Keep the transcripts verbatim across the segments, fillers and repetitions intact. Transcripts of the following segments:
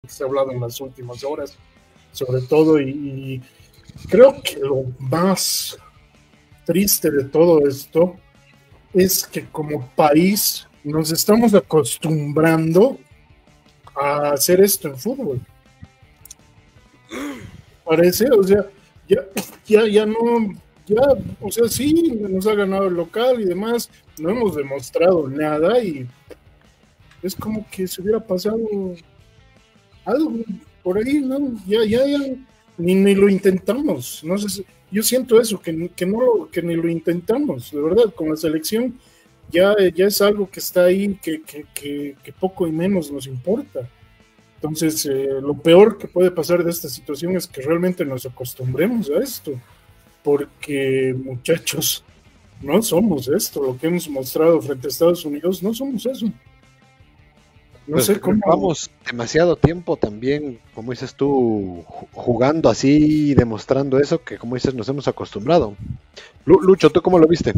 se ha hablado en las últimas horas, sobre todo, y, y creo que lo más triste de todo esto es que como país nos estamos acostumbrando a hacer esto en fútbol. Parece, o sea, ya, ya, ya no, ya, o sea, sí, nos ha ganado el local y demás, no hemos demostrado nada y es como que se hubiera pasado algo por ahí, ¿no? Ya, ya, ya, ni, ni lo intentamos, no sé si, yo siento eso, que, que, no, que ni lo intentamos, de verdad, con la selección ya, ya es algo que está ahí, que, que, que, que poco y menos nos importa. Entonces, eh, lo peor que puede pasar de esta situación es que realmente nos acostumbremos a esto, porque muchachos, no somos esto, lo que hemos mostrado frente a Estados Unidos, no somos eso. No pues sé cómo. Llevamos demasiado tiempo también, como dices tú, jugando así, demostrando eso, que como dices, nos hemos acostumbrado. Lucho, ¿tú cómo lo viste?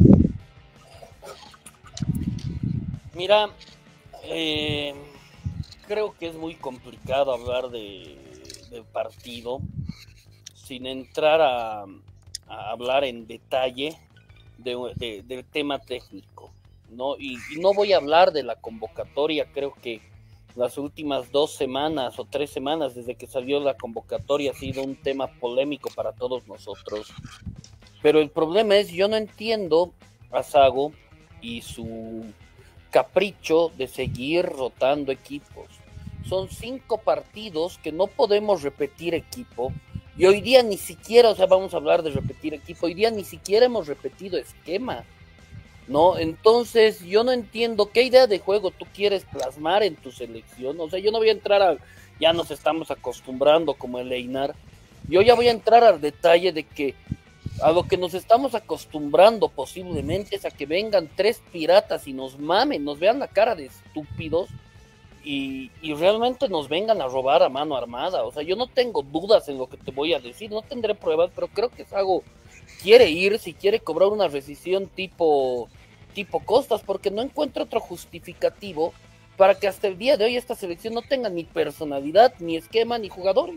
Mira, eh, creo que es muy complicado hablar de, de partido sin entrar a, a hablar en detalle de, de, del tema técnico, ¿no? Y, y no voy a hablar de la convocatoria, creo que las últimas dos semanas o tres semanas desde que salió la convocatoria ha sido un tema polémico para todos nosotros. Pero el problema es, yo no entiendo a Sago y su capricho de seguir rotando equipos. Son cinco partidos que no podemos repetir equipo. Y hoy día ni siquiera, o sea, vamos a hablar de repetir equipo, hoy día ni siquiera hemos repetido esquema, ¿no? Entonces, yo no entiendo qué idea de juego tú quieres plasmar en tu selección. O sea, yo no voy a entrar a, ya nos estamos acostumbrando como el Einar. Yo ya voy a entrar al detalle de que a lo que nos estamos acostumbrando posiblemente es a que vengan tres piratas y nos mamen, nos vean la cara de estúpidos y, y realmente nos vengan a robar a mano armada. O sea, yo no tengo dudas en lo que te voy a decir, no tendré pruebas, pero creo que Sago quiere ir, si quiere cobrar una rescisión tipo, tipo Costas, porque no encuentra otro justificativo para que hasta el día de hoy esta selección no tenga ni personalidad, ni esquema, ni jugadores.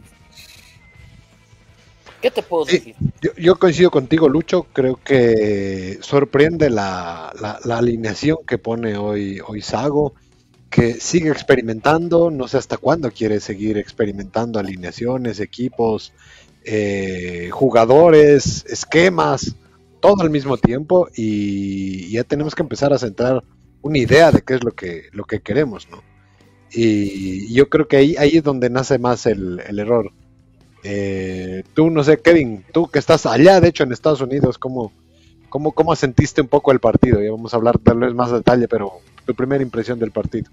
¿Qué te puedo sí, decir? Yo, yo coincido contigo, Lucho. Creo que sorprende la, la, la alineación que pone hoy, hoy Sago, que sigue experimentando. No sé hasta cuándo quiere seguir experimentando alineaciones, equipos, eh, jugadores, esquemas, todo al mismo tiempo. Y ya tenemos que empezar a centrar una idea de qué es lo que, lo que queremos, ¿no? Y yo creo que ahí, ahí es donde nace más el, el error. Eh, tú, no sé, Kevin, tú que estás allá, de hecho, en Estados Unidos, ¿cómo, cómo, cómo sentiste un poco el partido? Ya vamos a hablar tal vez más a detalle, pero tu primera impresión del partido.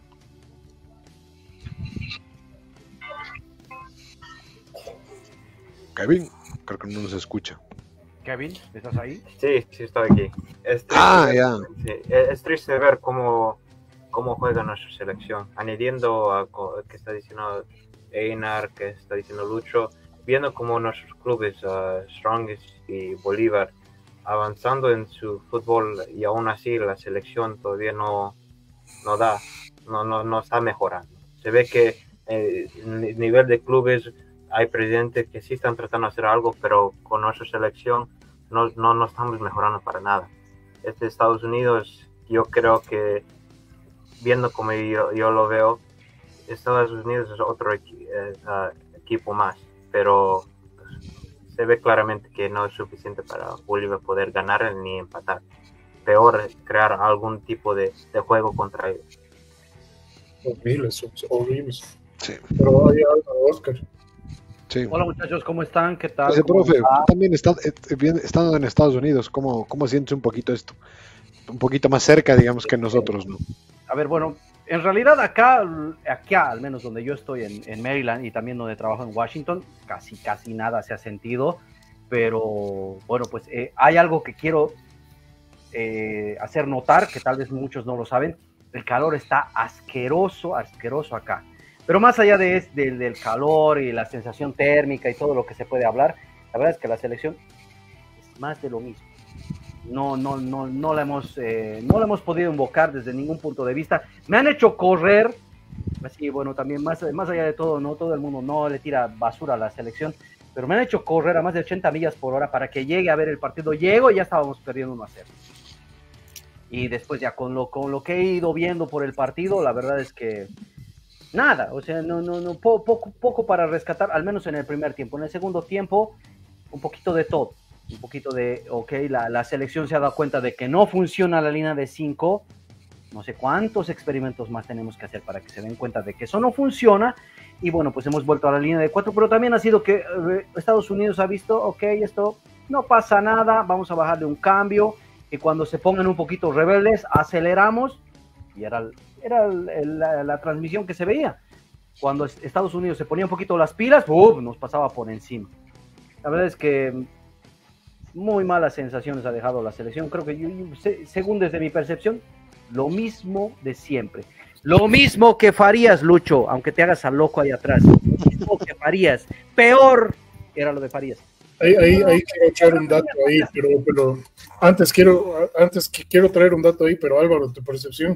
Kevin, creo que no nos escucha. Kevin, ¿estás ahí? Sí, sí, estoy aquí. Es triste, ah, ver, ya. Sí, es triste ver cómo, cómo juega nuestra selección, añadiendo a que está diciendo Einar, que está diciendo Lucho, viendo cómo nuestros clubes, uh, Strongest y Bolívar, avanzando en su fútbol y aún así la selección todavía no, no da, no, no, no está mejorando. Se ve que eh, el nivel de clubes hay presidentes que sí están tratando de hacer algo, pero con nuestra selección no, no, no estamos mejorando para nada. Este Estados Unidos, yo creo que, viendo como yo, yo lo veo, Estados Unidos es otro equi- eh, uh, equipo más, pero se ve claramente que no es suficiente para Bolívar poder ganar ni empatar. Peor crear algún tipo de, de juego contra ellos. Horribles, horribles. Sí. Pero hay algo, Oscar. Sí. Hola muchachos, ¿cómo están? ¿Qué tal? Ese profe, tú también está, estando en Estados Unidos, ¿cómo, ¿cómo sientes un poquito esto? Un poquito más cerca, digamos, que nosotros, ¿no? A ver, bueno, en realidad acá, acá al menos donde yo estoy en, en Maryland y también donde trabajo en Washington, casi, casi nada se ha sentido, pero bueno, pues eh, hay algo que quiero eh, hacer notar, que tal vez muchos no lo saben, el calor está asqueroso, asqueroso acá. Pero más allá de, de, del calor y la sensación térmica y todo lo que se puede hablar, la verdad es que la selección es más de lo mismo. No, no, no, no la hemos, eh, no la hemos podido invocar desde ningún punto de vista. Me han hecho correr Así, bueno, también más, más allá de todo, no todo el mundo no le tira basura a la selección, pero me han hecho correr a más de ochenta millas por hora para que llegue a ver el partido. Llego y ya estábamos perdiendo uno a cero. Y después ya con lo, con lo que he ido viendo por el partido, la verdad es que nada, o sea, no, no, no, po, poco, poco para rescatar, al menos en el primer tiempo. En el segundo tiempo, un poquito de todo. Un poquito de, ok, la, la selección se ha dado cuenta de que no funciona la línea de cinco. No sé cuántos experimentos más tenemos que hacer para que se den cuenta de que eso no funciona. Y bueno, pues hemos vuelto a la línea de cuatro, pero también ha sido que eh, Estados Unidos ha visto, ok, esto no pasa nada, vamos a bajarle un cambio. Y cuando se pongan un poquito rebeldes, aceleramos. Y era, era el, el, la, la transmisión que se veía. Cuando Estados Unidos se ponía un poquito las pilas, ¡uf!, nos pasaba por encima. La verdad es que muy malas sensaciones ha dejado la selección. Creo que, yo, yo, según desde mi percepción, lo mismo de siempre. Lo mismo que Farías, Lucho, aunque te hagas al loco ahí atrás. Lo mismo que Farías. Peor era lo de Farías. Ahí, ahí, ahí quiero echar un dato ahí, pero, pero antes quiero antes que quiero traer un dato ahí, pero Álvaro, tu percepción.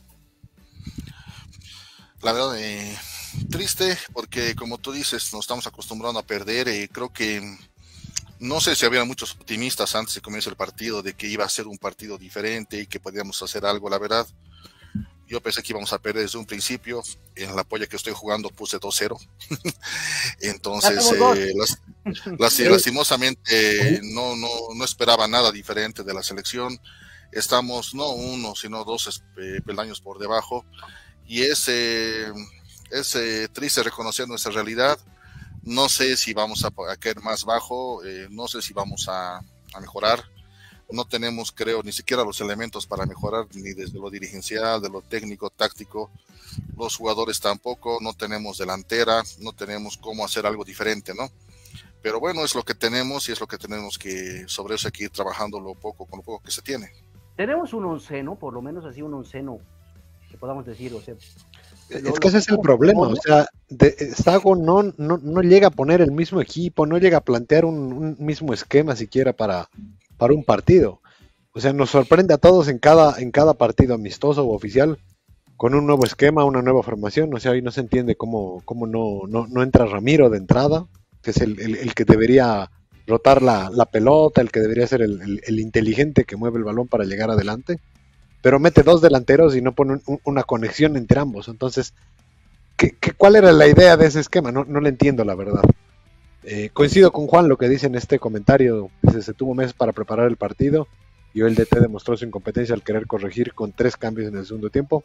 La verdad, eh, triste, porque como tú dices, nos estamos acostumbrando a perder. Y creo que no sé si había muchos optimistas antes de comienzo el partido de que iba a ser un partido diferente y que podíamos hacer algo. La verdad, yo pensé que íbamos a perder desde un principio. En la polla que estoy jugando puse dos cero. Entonces, eh, las, las, lastimosamente, no, no, no esperaba nada diferente de la selección. Estamos no uno, sino dos eh, peldaños por debajo. Y es, eh, es eh, triste reconocer nuestra realidad. No sé si vamos a, a caer más bajo, eh, no sé si vamos a, a mejorar. No tenemos, creo, ni siquiera los elementos para mejorar, ni desde lo dirigencial, de lo técnico, táctico. Los jugadores tampoco, no tenemos delantera, no tenemos cómo hacer algo diferente, ¿no? Pero bueno, es lo que tenemos y es lo que tenemos que, sobre eso hay que ir trabajando lo poco, con lo poco que se tiene. Tenemos un onceno, por lo menos así un onceno, que podamos decir, o sea... Lo, es que ese es el problema, o sea, de, Sago no, no, no llega a poner el mismo equipo, no llega a plantear un, un mismo esquema siquiera para, para un partido. O sea, nos sorprende a todos en cada, en cada partido amistoso o oficial con un nuevo esquema, una nueva formación. O sea, ahí no se entiende cómo, cómo no, no, no entra Ramiro de entrada, que es el, el, el que debería rotar la, la pelota, el que debería ser el, el, el inteligente que mueve el balón para llegar adelante. Pero mete dos delanteros y no pone un, una conexión entre ambos. Entonces, ¿qué, qué, ¿cuál era la idea de ese esquema? No, no le entiendo, la verdad. Eh, coincido con Juan lo que dice en este comentario. Se, se tuvo meses para preparar el partido y hoy el D T demostró su incompetencia al querer corregir con tres cambios en el segundo tiempo.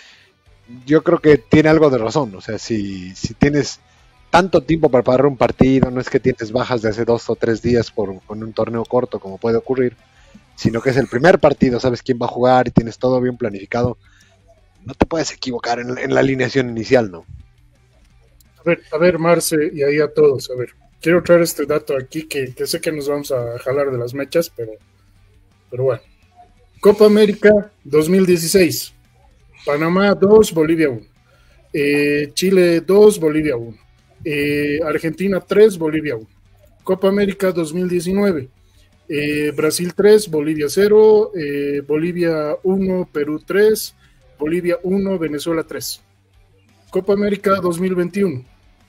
Yo creo que tiene algo de razón. O sea, si, si tienes tanto tiempo para preparar un partido, no es que tienes bajas de hace dos o tres días por, con un torneo corto, como puede ocurrir, sino que es el primer partido, sabes quién va a jugar y tienes todo bien planificado, no te puedes equivocar en, en la alineación inicial, ¿no? A ver, a ver, Marce, y ahí a todos, a ver, quiero traer este dato aquí que, que sé que nos vamos a jalar de las mechas, pero, pero bueno. Copa América dos mil dieciséis, Panamá dos, Bolivia uno, eh, Chile dos, Bolivia uno, eh, Argentina tres, Bolivia uno. Copa América dos mil diecinueve, Eh, Brasil tres, Bolivia cero, eh, Bolivia uno, Perú tres, Bolivia uno, Venezuela tres. Copa América dos mil veintiuno,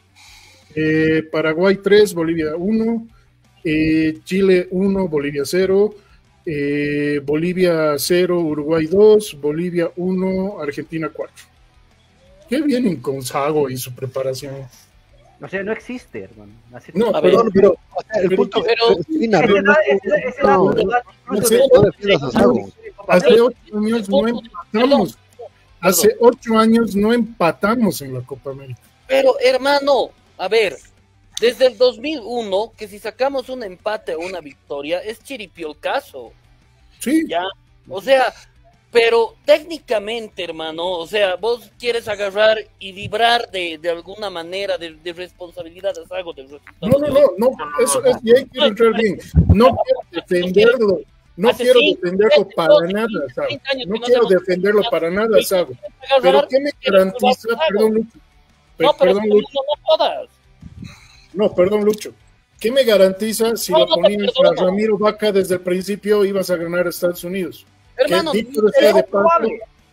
eh, Paraguay tres, Bolivia uno, eh, Chile uno, Bolivia cero, eh, Bolivia cero, Uruguay dos, Bolivia uno, Argentina cuatro. ¿Qué vienen con Sago y su preparación? O sea, no existe, hermano. Así No, a perdón, ver, pero, O sea, el pero, punto, pero- Fina, Ese no, no, da- ese- ese no, dato da incluso no sé, de- no defiendas a Sago. hace ocho años no empatamos. Hace ocho años no empatamos en la Copa América. Pero, hermano, a ver, desde el dos mil uno, que si sacamos un empate o una victoria, es chiripiolcazo, Sí, ¿ya? O sea, pero técnicamente, hermano, o sea, vos quieres agarrar y librar de, de alguna manera de, de responsabilidad a Sago del resultado. no, no, no, no, eso es, y ahí quiero entrar bien. No quiero defenderlo, no Hace quiero cinco, defenderlo veinte, para doce, nada, quince, Sago. treinta años No que no quiero hacemos- defenderlo para nada, Sago. Agarrar, Pero ¿qué me garantiza, perdón, Lucho? Pe- No, pero Perdón, no, Lucho. no jodas. No, perdón, Lucho. ¿Qué me garantiza si No, lo no te ponías a perdono. Ramiro Vaca desde el principio ibas a ganar a Estados Unidos? Hermano, Que dicho sea de paso,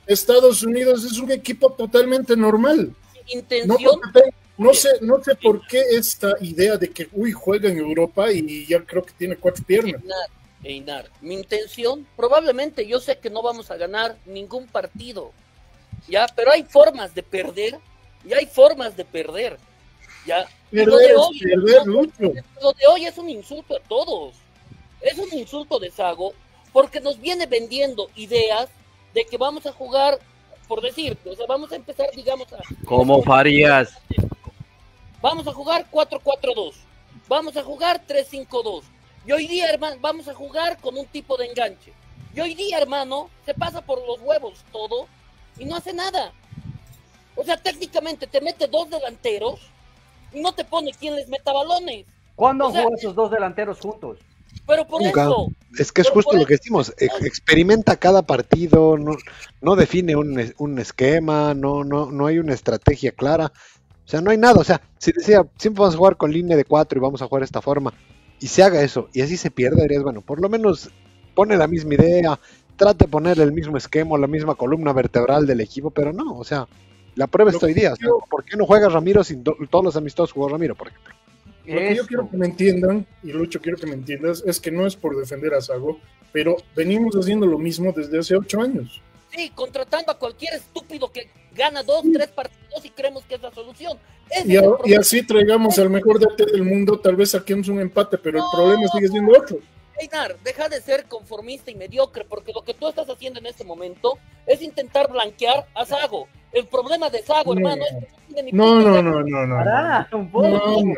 Estados Unidos es un equipo totalmente normal. Intención. No, no sé, no sé por qué esta idea de que, uy, juega en Europa y ya creo que tiene cuatro piernas. Einar, Einar, mi intención, probablemente yo sé que no vamos a ganar ningún partido, ya, pero hay formas de perder y hay formas de perder, ya. Perder lo de es hoy, perder, no, Lucho. Lo de hoy es un insulto a todos, es un insulto de Sago, porque nos viene vendiendo ideas de que vamos a jugar, por decir, o sea, vamos a empezar, digamos, a... ¿Cómo Farías? Vamos a jugar cuatro cuatro dos, vamos a jugar tres cinco dos, y hoy día, hermano, vamos a jugar con un tipo de enganche, y hoy día, hermano, se pasa por los huevos todo, y no hace nada. O sea, técnicamente te mete dos delanteros, y no te pone quien les meta balones. ¿Cuándo O han sea, jugado esos dos delanteros juntos? Pero por Nunca. eso... Es que es Pero justo por lo que eso- decimos, ex- experimenta cada partido, no, no define un, es- un esquema, no, no, no hay una estrategia clara, o sea, no hay nada, o sea, si decía, siempre vamos a jugar con línea de cuatro y vamos a jugar de esta forma, y se haga eso, y así se pierde, dirías, bueno, por lo menos pone la misma idea, trate de ponerle el mismo esquema, la misma columna vertebral del equipo, pero no, o sea, la prueba Lo es hoy que día, o sea, yo- ¿por qué no juega Ramiro si do- todos los amistosos jugó Ramiro, por ejemplo? Lo que yo Eso. quiero que me entiendan, y Lucho, quiero que me entiendas, es que no es por defender a Sago, pero venimos haciendo lo mismo desde hace ocho años. Sí, contratando a cualquier estúpido que gana dos, tres partidos y creemos que es la solución. Ese Y, es el a- y problema. así traigamos al mejor D T del mundo, tal vez saquemos un empate, pero el No. problema sigue siendo otro. Einar, deja de ser conformista y mediocre, porque lo que tú estás haciendo en este momento es intentar blanquear a Sago. El problema de Sago, No. hermano, es que no tiene ni No, puta no, idea. no, no, no. Pará, un poco. No, no,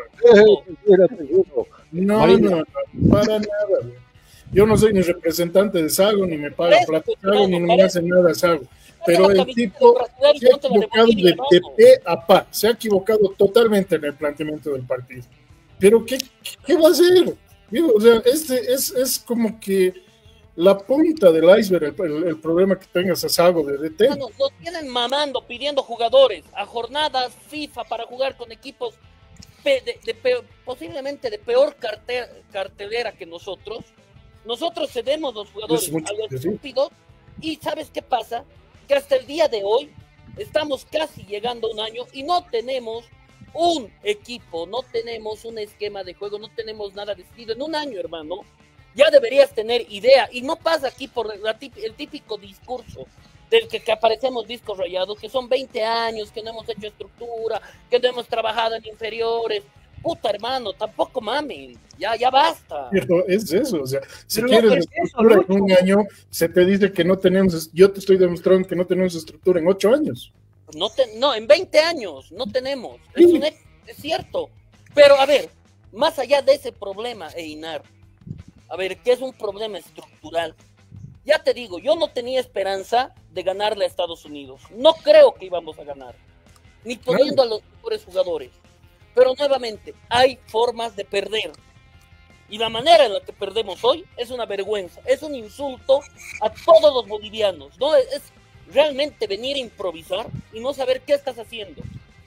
no, Marina. no, no, para nada. Güey. Yo no soy ni representante de Sago, ni me paga Parece, plata hermano, Sago, ni me parece. hace nada Sago. Dame Pero la el camiseta tipo del brasileño y se ha ponte la de equivocado Bolivia, de, de hermano. pe a pa, se ha equivocado totalmente en el planteamiento del partido. Pero ¿qué, qué va a hacer? Digo, o sea, este es, es como que la punta del iceberg, el, el- el problema que tengas a Sago de D T. Hermano, nos vienen mamando, pidiendo jugadores a jornadas FIFA para jugar con equipos pe- de, de peor- posiblemente de peor carte- cartelera que nosotros. Nosotros cedemos los jugadores Es mucho a los decir. estúpidos y ¿sabes qué pasa? Que hasta el día de hoy estamos casi llegando a un año y no tenemos un equipo, no tenemos un esquema de juego, no tenemos nada decidido. En un año, hermano, ya deberías tener idea y no pasa aquí por la tip- el típico discurso del que, que aparecemos discos rayados, que son veinte años, que no hemos hecho estructura, que no hemos trabajado en inferiores. Puta, hermano, tampoco mamen, ya, ya basta. Pero es eso, o sea, si Pero quieres es eso, estructura en Lucho. un año, se te dice que no tenemos, yo te estoy demostrando que no tenemos estructura en ocho años. No, te- no, en veinte años no tenemos, Sí. es, un hecho, es cierto. Pero a ver, más allá de ese problema, Einar, a ver, que es un problema estructural. Ya te digo, yo no tenía esperanza de ganarle a Estados Unidos. No creo que íbamos a ganar, ni poniendo a los mejores jugadores. Pero nuevamente, hay formas de perder. Y la manera en la que perdemos hoy es una vergüenza, es un insulto a todos los bolivianos. No es, es realmente venir a improvisar y no saber qué estás haciendo.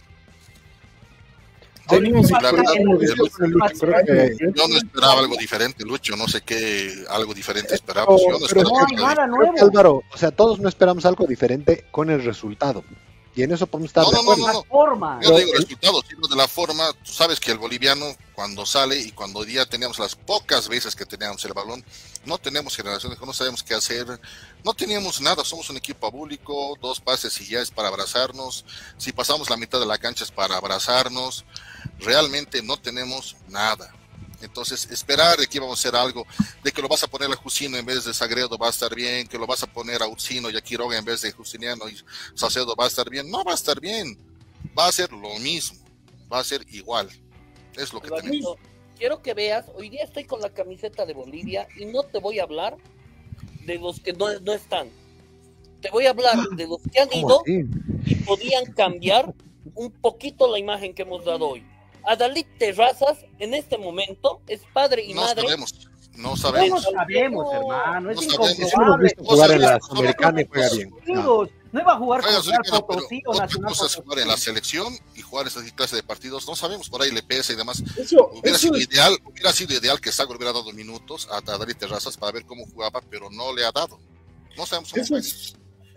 Venimos Sí, la verdad, insistiendo desde yo- hace Lucho, años, creo que- ¿eh? Yo no esperaba algo diferente, Lucho. No sé qué algo diferente esperaba. Yo no pero esperaba No hay algo nada Creo nuevo. que, Álvaro, o sea, todos no esperamos algo diferente con el resultado. Y en eso podemos estar No, de no, no, acuerdo. no, Las formas. Yo no Pero digo el- resultados, sino de la forma. Tú sabes que el boliviano, cuando sale y cuando hoy día teníamos las pocas veces que teníamos el balón, no tenemos generaciones, no sabemos qué hacer, no teníamos nada. Somos un equipo abúlico, dos pases y ya es para abrazarnos. Si pasamos la mitad de la cancha es para abrazarnos. Realmente no tenemos nada. Entonces, esperar de que íbamos a hacer algo, de que lo vas a poner a Jusino en vez de Sagredo va a estar bien, que lo vas a poner a Ursino y a Quiroga en vez de Justiniano y Salcedo va a estar bien, no va a estar bien, va a ser lo mismo, va a ser igual, es lo que tenemos. Alvarito, quiero que veas, hoy día estoy con la camiseta de Bolivia y no te voy a hablar de los que no, no están. Te voy a hablar de los que han ¿Cómo ido así? y podían cambiar un poquito la imagen que hemos dado hoy. Adalid Terrazas en este momento es padre y No madre. sabemos, no No sabemos. sabemos, hermano. Es No sabemos. Sí, hemos incomprobable. visto jugar en la Nosotros- Sudamericana y juega bien. Ah. Unidos. No iba a jugar Juega con Real Sudamericana, pero Potosí o otra Nacional cosa es jugar en la Potosí. selección y jugar esa clase de partidos, no sabemos, por ahí le pesa y demás. Eso, Hubiera eso sido es- ideal, hubiera sido ideal que Sago hubiera dado minutos a David Terrazas para ver cómo jugaba, pero no le ha dado. No sabemos cómo Eso juega. es,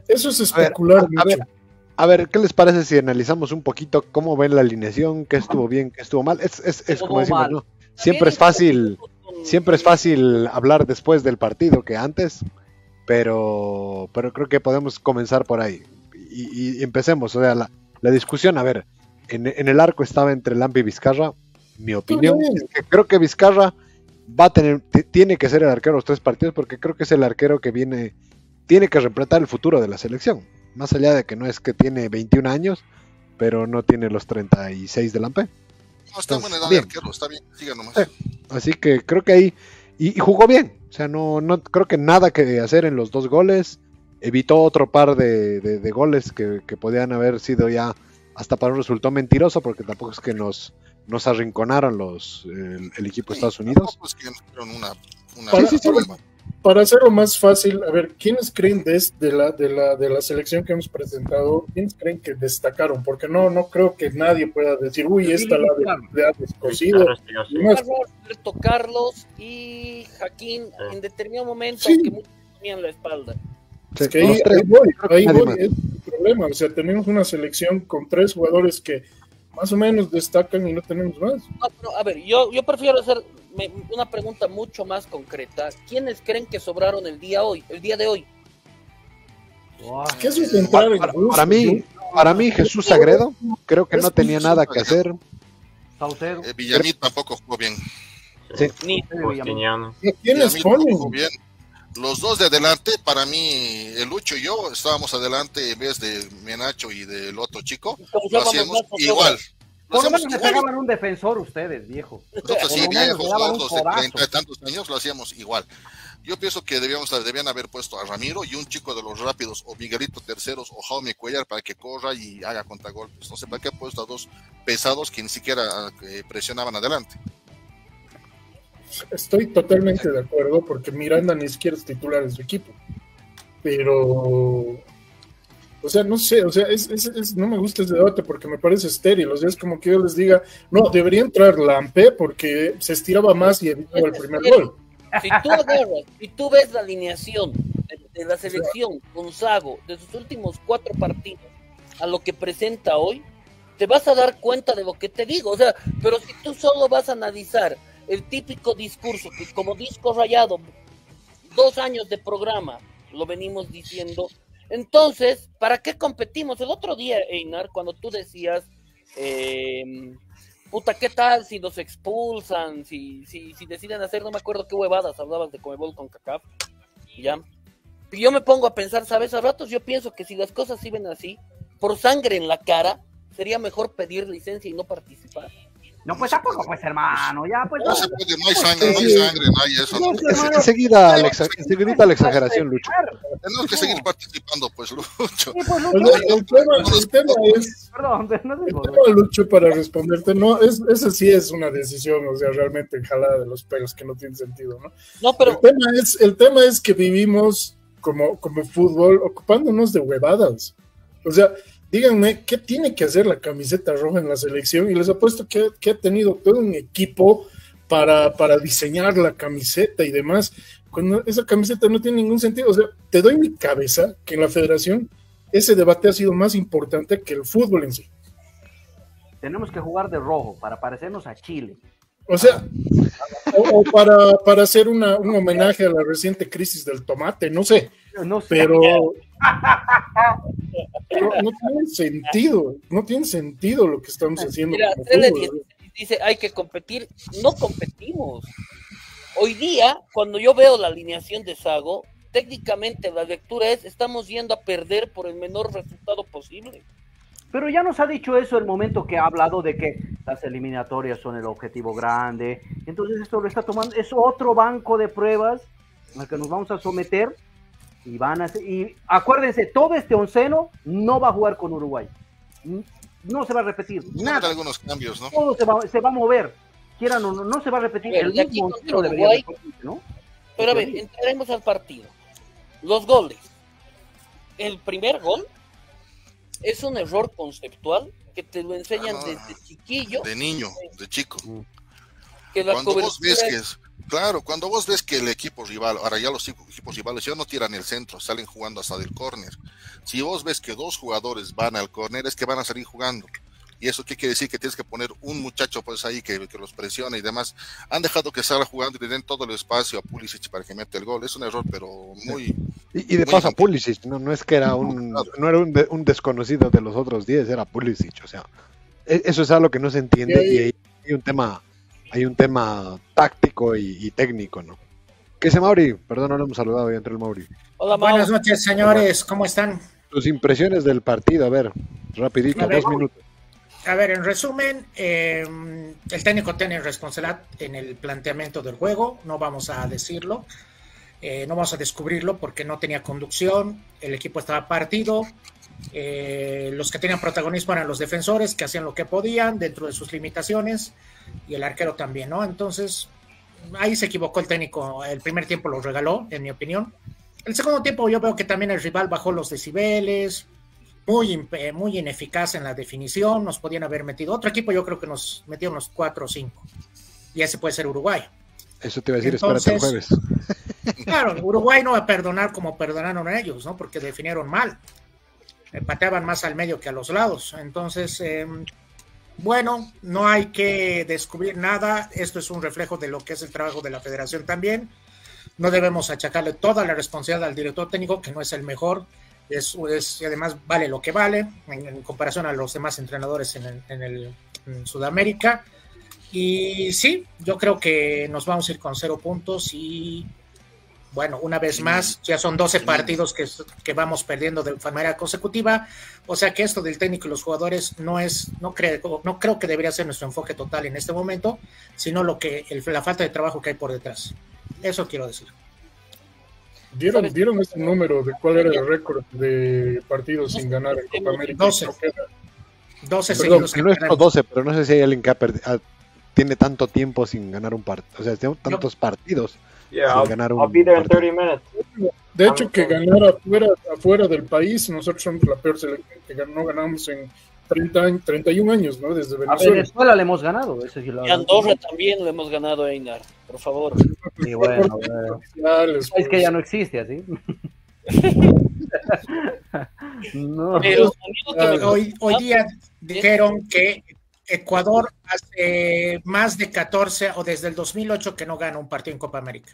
eso es A ver, especular a, a mucho. ver, a ver, ¿qué les parece si analizamos un poquito cómo ven la alineación, qué estuvo bien, qué estuvo mal? Es, es, es como Todo decimos, mal. ¿no? Siempre es fácil, siempre es fácil hablar después del partido que antes, pero, pero creo que podemos comenzar por ahí. Y, y empecemos, o sea, la, la discusión, a ver, en, en el arco estaba entre Lampe y Vizcarra. Mi opinión bien. es que creo que Vizcarra va a tener, t- tiene que ser el arquero de los tres partidos, porque creo que es el arquero que viene, tiene que representar el futuro de la selección. Más allá de que no es que tiene veintiún años, pero no tiene los treinta y seis de Lampe. No, está en buena edad de Bien. arquero, está bien, siga nomás. Sí. Así que creo que ahí, y, y jugó bien. O sea, no, no creo que nada que hacer en los dos goles. Evitó otro par de, de- de goles que, que podían haber sido ya hasta para un resultado mentiroso, porque tampoco es que nos, nos arrinconaron los, el, el equipo de Estados Unidos. Tampoco es que nos dieron una, una Para- sí, sí, prueba. Para hacerlo más fácil, a ver, ¿quiénes creen de, es- de, la, de, la, de la selección que hemos presentado? ¿Quiénes creen que destacaron? Porque no, no creo que nadie pueda decir, uy, esta la de, de ha descosido. Claro, esto yo sí. Y más- Carlos, Roberto Carlos y Jaquín en determinado momento, Sí. aunque muchos tenían la espalda. Sí, Es que ahí, los tres. ahí voy, Creo que ahí nadie voy, más. es el problema. O sea, tenemos una selección con tres jugadores que más o menos destacan y no tenemos más. No, pero, a ver, yo, yo prefiero hacer me- una pregunta mucho más concreta. ¿Quiénes creen que sobraron el día hoy, el día de hoy? Wow. ¿Qué es eso de entrar en Para, bus? para mí, para mí Jesús Sagredo creo que no tenía nada que hacer. Saucedo. Eh, Villamil tampoco jugó bien. Sí. Ni Justiniano. ¿A quiénes Villamil tampoco ponen? jugó bien. Los dos de adelante, para mí, el Lucho y yo estábamos adelante en vez de Menacho y del otro chico. ¿Cómo se Lo llama hacíamos Menacho? igual. Lo Por lo hacíamos menos le igual. pegaban un defensor ustedes, viejo. Nosotros Por sí, lo menos viejos, le daban un gordos, de codazo. treinta y tantos años, lo hacíamos igual. Yo pienso que debíamos, debían haber puesto a Ramiro y un chico de los rápidos, o Miguelito Terceros, o Jaume Cuellar, para que corra y haga contragolpes. No sé para qué ha puesto a dos pesados que ni siquiera eh, presionaban adelante. Estoy totalmente de acuerdo porque Miranda ni siquiera es titular en su equipo. Pero, o sea, no sé, o sea, es, es, es- no me gusta ese debate porque me parece estéril. O sea, es como que yo les diga, no, debería entrar Lampe porque se estiraba más y evitaba el primer gol. Si tú agarras, si tú ves la alineación de, de la selección Gonzago de sus últimos cuatro partidos a lo que presenta hoy, te vas a dar cuenta de lo que te digo. O sea, pero si tú solo vas a analizar el típico discurso que como disco rayado, dos años de programa, lo venimos diciendo, entonces, ¿para qué competimos? El otro día, Einar, cuando tú decías, eh, puta, ¿qué tal si los expulsan? Si, si, si deciden hacer, no me acuerdo qué huevadas, hablabas de Comebol con CACAF, ¿ya? Y yo me pongo a pensar, ¿sabes? A ratos yo pienso que si las cosas siguen así, por sangre en la cara, sería mejor pedir licencia y no participar. No, pues tampoco, pues hermano, ya pues. No se puede, no hay sangre, no hay sangre, no hay eso. No. Es- enseguida, la exa- enseguidita la exageración, Lucho. Tenemos que seguir participando, pues, Lucho. Sí, pues, O Lucho, sea, el tema, el tema es, perdón, no el digo. tema, Lucho, para responderte, no, es, esa sí es una decisión, o sea, realmente jalada de los pelos que no tiene sentido, ¿no? No, El pero tema es, el tema es que vivimos como, como fútbol ocupándonos de huevadas. O sea, díganme, ¿qué tiene que hacer la camiseta roja en la selección? Y les apuesto que, que ha tenido todo un equipo para, para diseñar la camiseta y demás. Cuando esa camiseta no tiene ningún sentido. O sea, te doy mi cabeza que en la federación ese debate ha sido más importante que el fútbol en sí. Tenemos que jugar de rojo para parecernos a Chile. O sea, o, o para, para hacer una, un homenaje a la reciente crisis del tomate, no sé. No sé. Pero, pero no tiene sentido, no tiene sentido lo que estamos haciendo. mira, como Tele fútbol. dice, dice, hay que competir, no competimos. Hoy día, cuando yo veo la alineación de Sago, técnicamente la lectura es, estamos yendo a perder por el menor resultado posible. Pero ya nos ha dicho eso el momento que ha hablado de que las eliminatorias son el objetivo grande. Entonces esto lo está tomando, es otro banco de pruebas al que nos vamos a someter y van a ser- y acuérdense, todo este onceno no va a jugar con Uruguay. No se va a repetir Van a haber nada. algunos cambios, ¿no? Todo se va, se va a mover. Quieran o no, no se va a repetir. A ver, El de aquí mismo contra onceno debería Uruguay, repetirse, ¿no? Pero a ver, entraremos al partido. Los goles. El primer gol es un error conceptual que te lo enseñan Ah, desde chiquillo, De niño, de chico. que la Cuando vos cobertura ves que es- es- Claro, cuando vos ves que el equipo rival, ahora ya los equipos rivales ya no tiran el centro, salen jugando hasta del córner. Si vos ves que dos jugadores van al córner, es que van a salir jugando. ¿Y eso qué quiere decir? Que tienes que poner un muchacho pues ahí que, que los presione y demás. Han dejado que salga jugando y le den todo el espacio a Pulisic para que meta el gol. Es un error, pero muy... Y, y de muy paso a Pulisic, no, no es que era un, no era un, de, un desconocido de los otros diez, era Pulisic. O sea, eso es algo que no se entiende y hay, hay un tema... Hay un tema táctico y, y técnico, ¿no? ¿Qué es Mauri? Perdón, no lo hemos saludado, ya entró el Mauri. Hola, Buenas noches, señores, ¿cómo están? Tus impresiones del partido, a ver, rapidito, ver, dos minutos. A ver, en resumen, eh, el técnico tiene responsabilidad en el planteamiento del juego, no vamos a decirlo, eh, no vamos a descubrirlo porque no tenía conducción, el equipo estaba partido, eh, los que tenían protagonismo eran los defensores que hacían lo que podían dentro de sus limitaciones y el arquero también, ¿no? Entonces, ahí se equivocó el técnico, el primer tiempo lo regaló, en mi opinión. El segundo tiempo yo veo que también el rival bajó los decibeles, muy, muy ineficaz en la definición, nos podían haber metido otro equipo, yo creo que nos metió unos cuatro o cinco, y ese puede ser Uruguay. Eso te iba a decir, Entonces, espérate el jueves. Claro, Uruguay no va a perdonar como perdonaron a ellos, ¿no? Porque definieron mal, pateaban más al medio que a los lados, entonces... Eh, Bueno, no hay que descubrir nada, esto es un reflejo de lo que es el trabajo de la federación también, no debemos achacarle toda la responsabilidad al director técnico, que no es el mejor, es, es y además vale lo que vale, en, en comparación a los demás entrenadores en, el, en, el, en Sudamérica, y sí, yo creo que nos vamos a ir con cero puntos y... Bueno, una vez más, ya son doce partidos que, que vamos perdiendo de manera consecutiva, o sea que esto del técnico y los jugadores no es, no creo, no creo que debería ser nuestro enfoque total en este momento, sino lo que el, la falta de trabajo que hay por detrás. Eso quiero decir. ¿Vieron, ¿vieron ese número de cuál era el récord de partidos sin ganar en Copa América? doce. doce Perdón, seguidos. que no es por doce, pero no sé si hay alguien que ha perdi- ha- tiene tanto tiempo sin ganar un partido, o sea, tiene tantos partidos. Yeah, sin I'll, ganar un I'll be there in partido. thirty minutes. De hecho, que ganar afuera, afuera del país, nosotros somos la peor selección que no ganamos en treinta años, treinta y un años, ¿no? Desde A Venezuela. Venezuela le hemos ganado. Eso sí lo Y Andorra también lo hemos ganado, Einar, por favor. Sí, bueno, bueno. Oficiales, Es que pues. ya no existe así. No. Pero amigo, que me- Hoy, hoy día dijeron que Ecuador hace más de catorce o desde el dos mil ocho que no gana un partido en Copa América.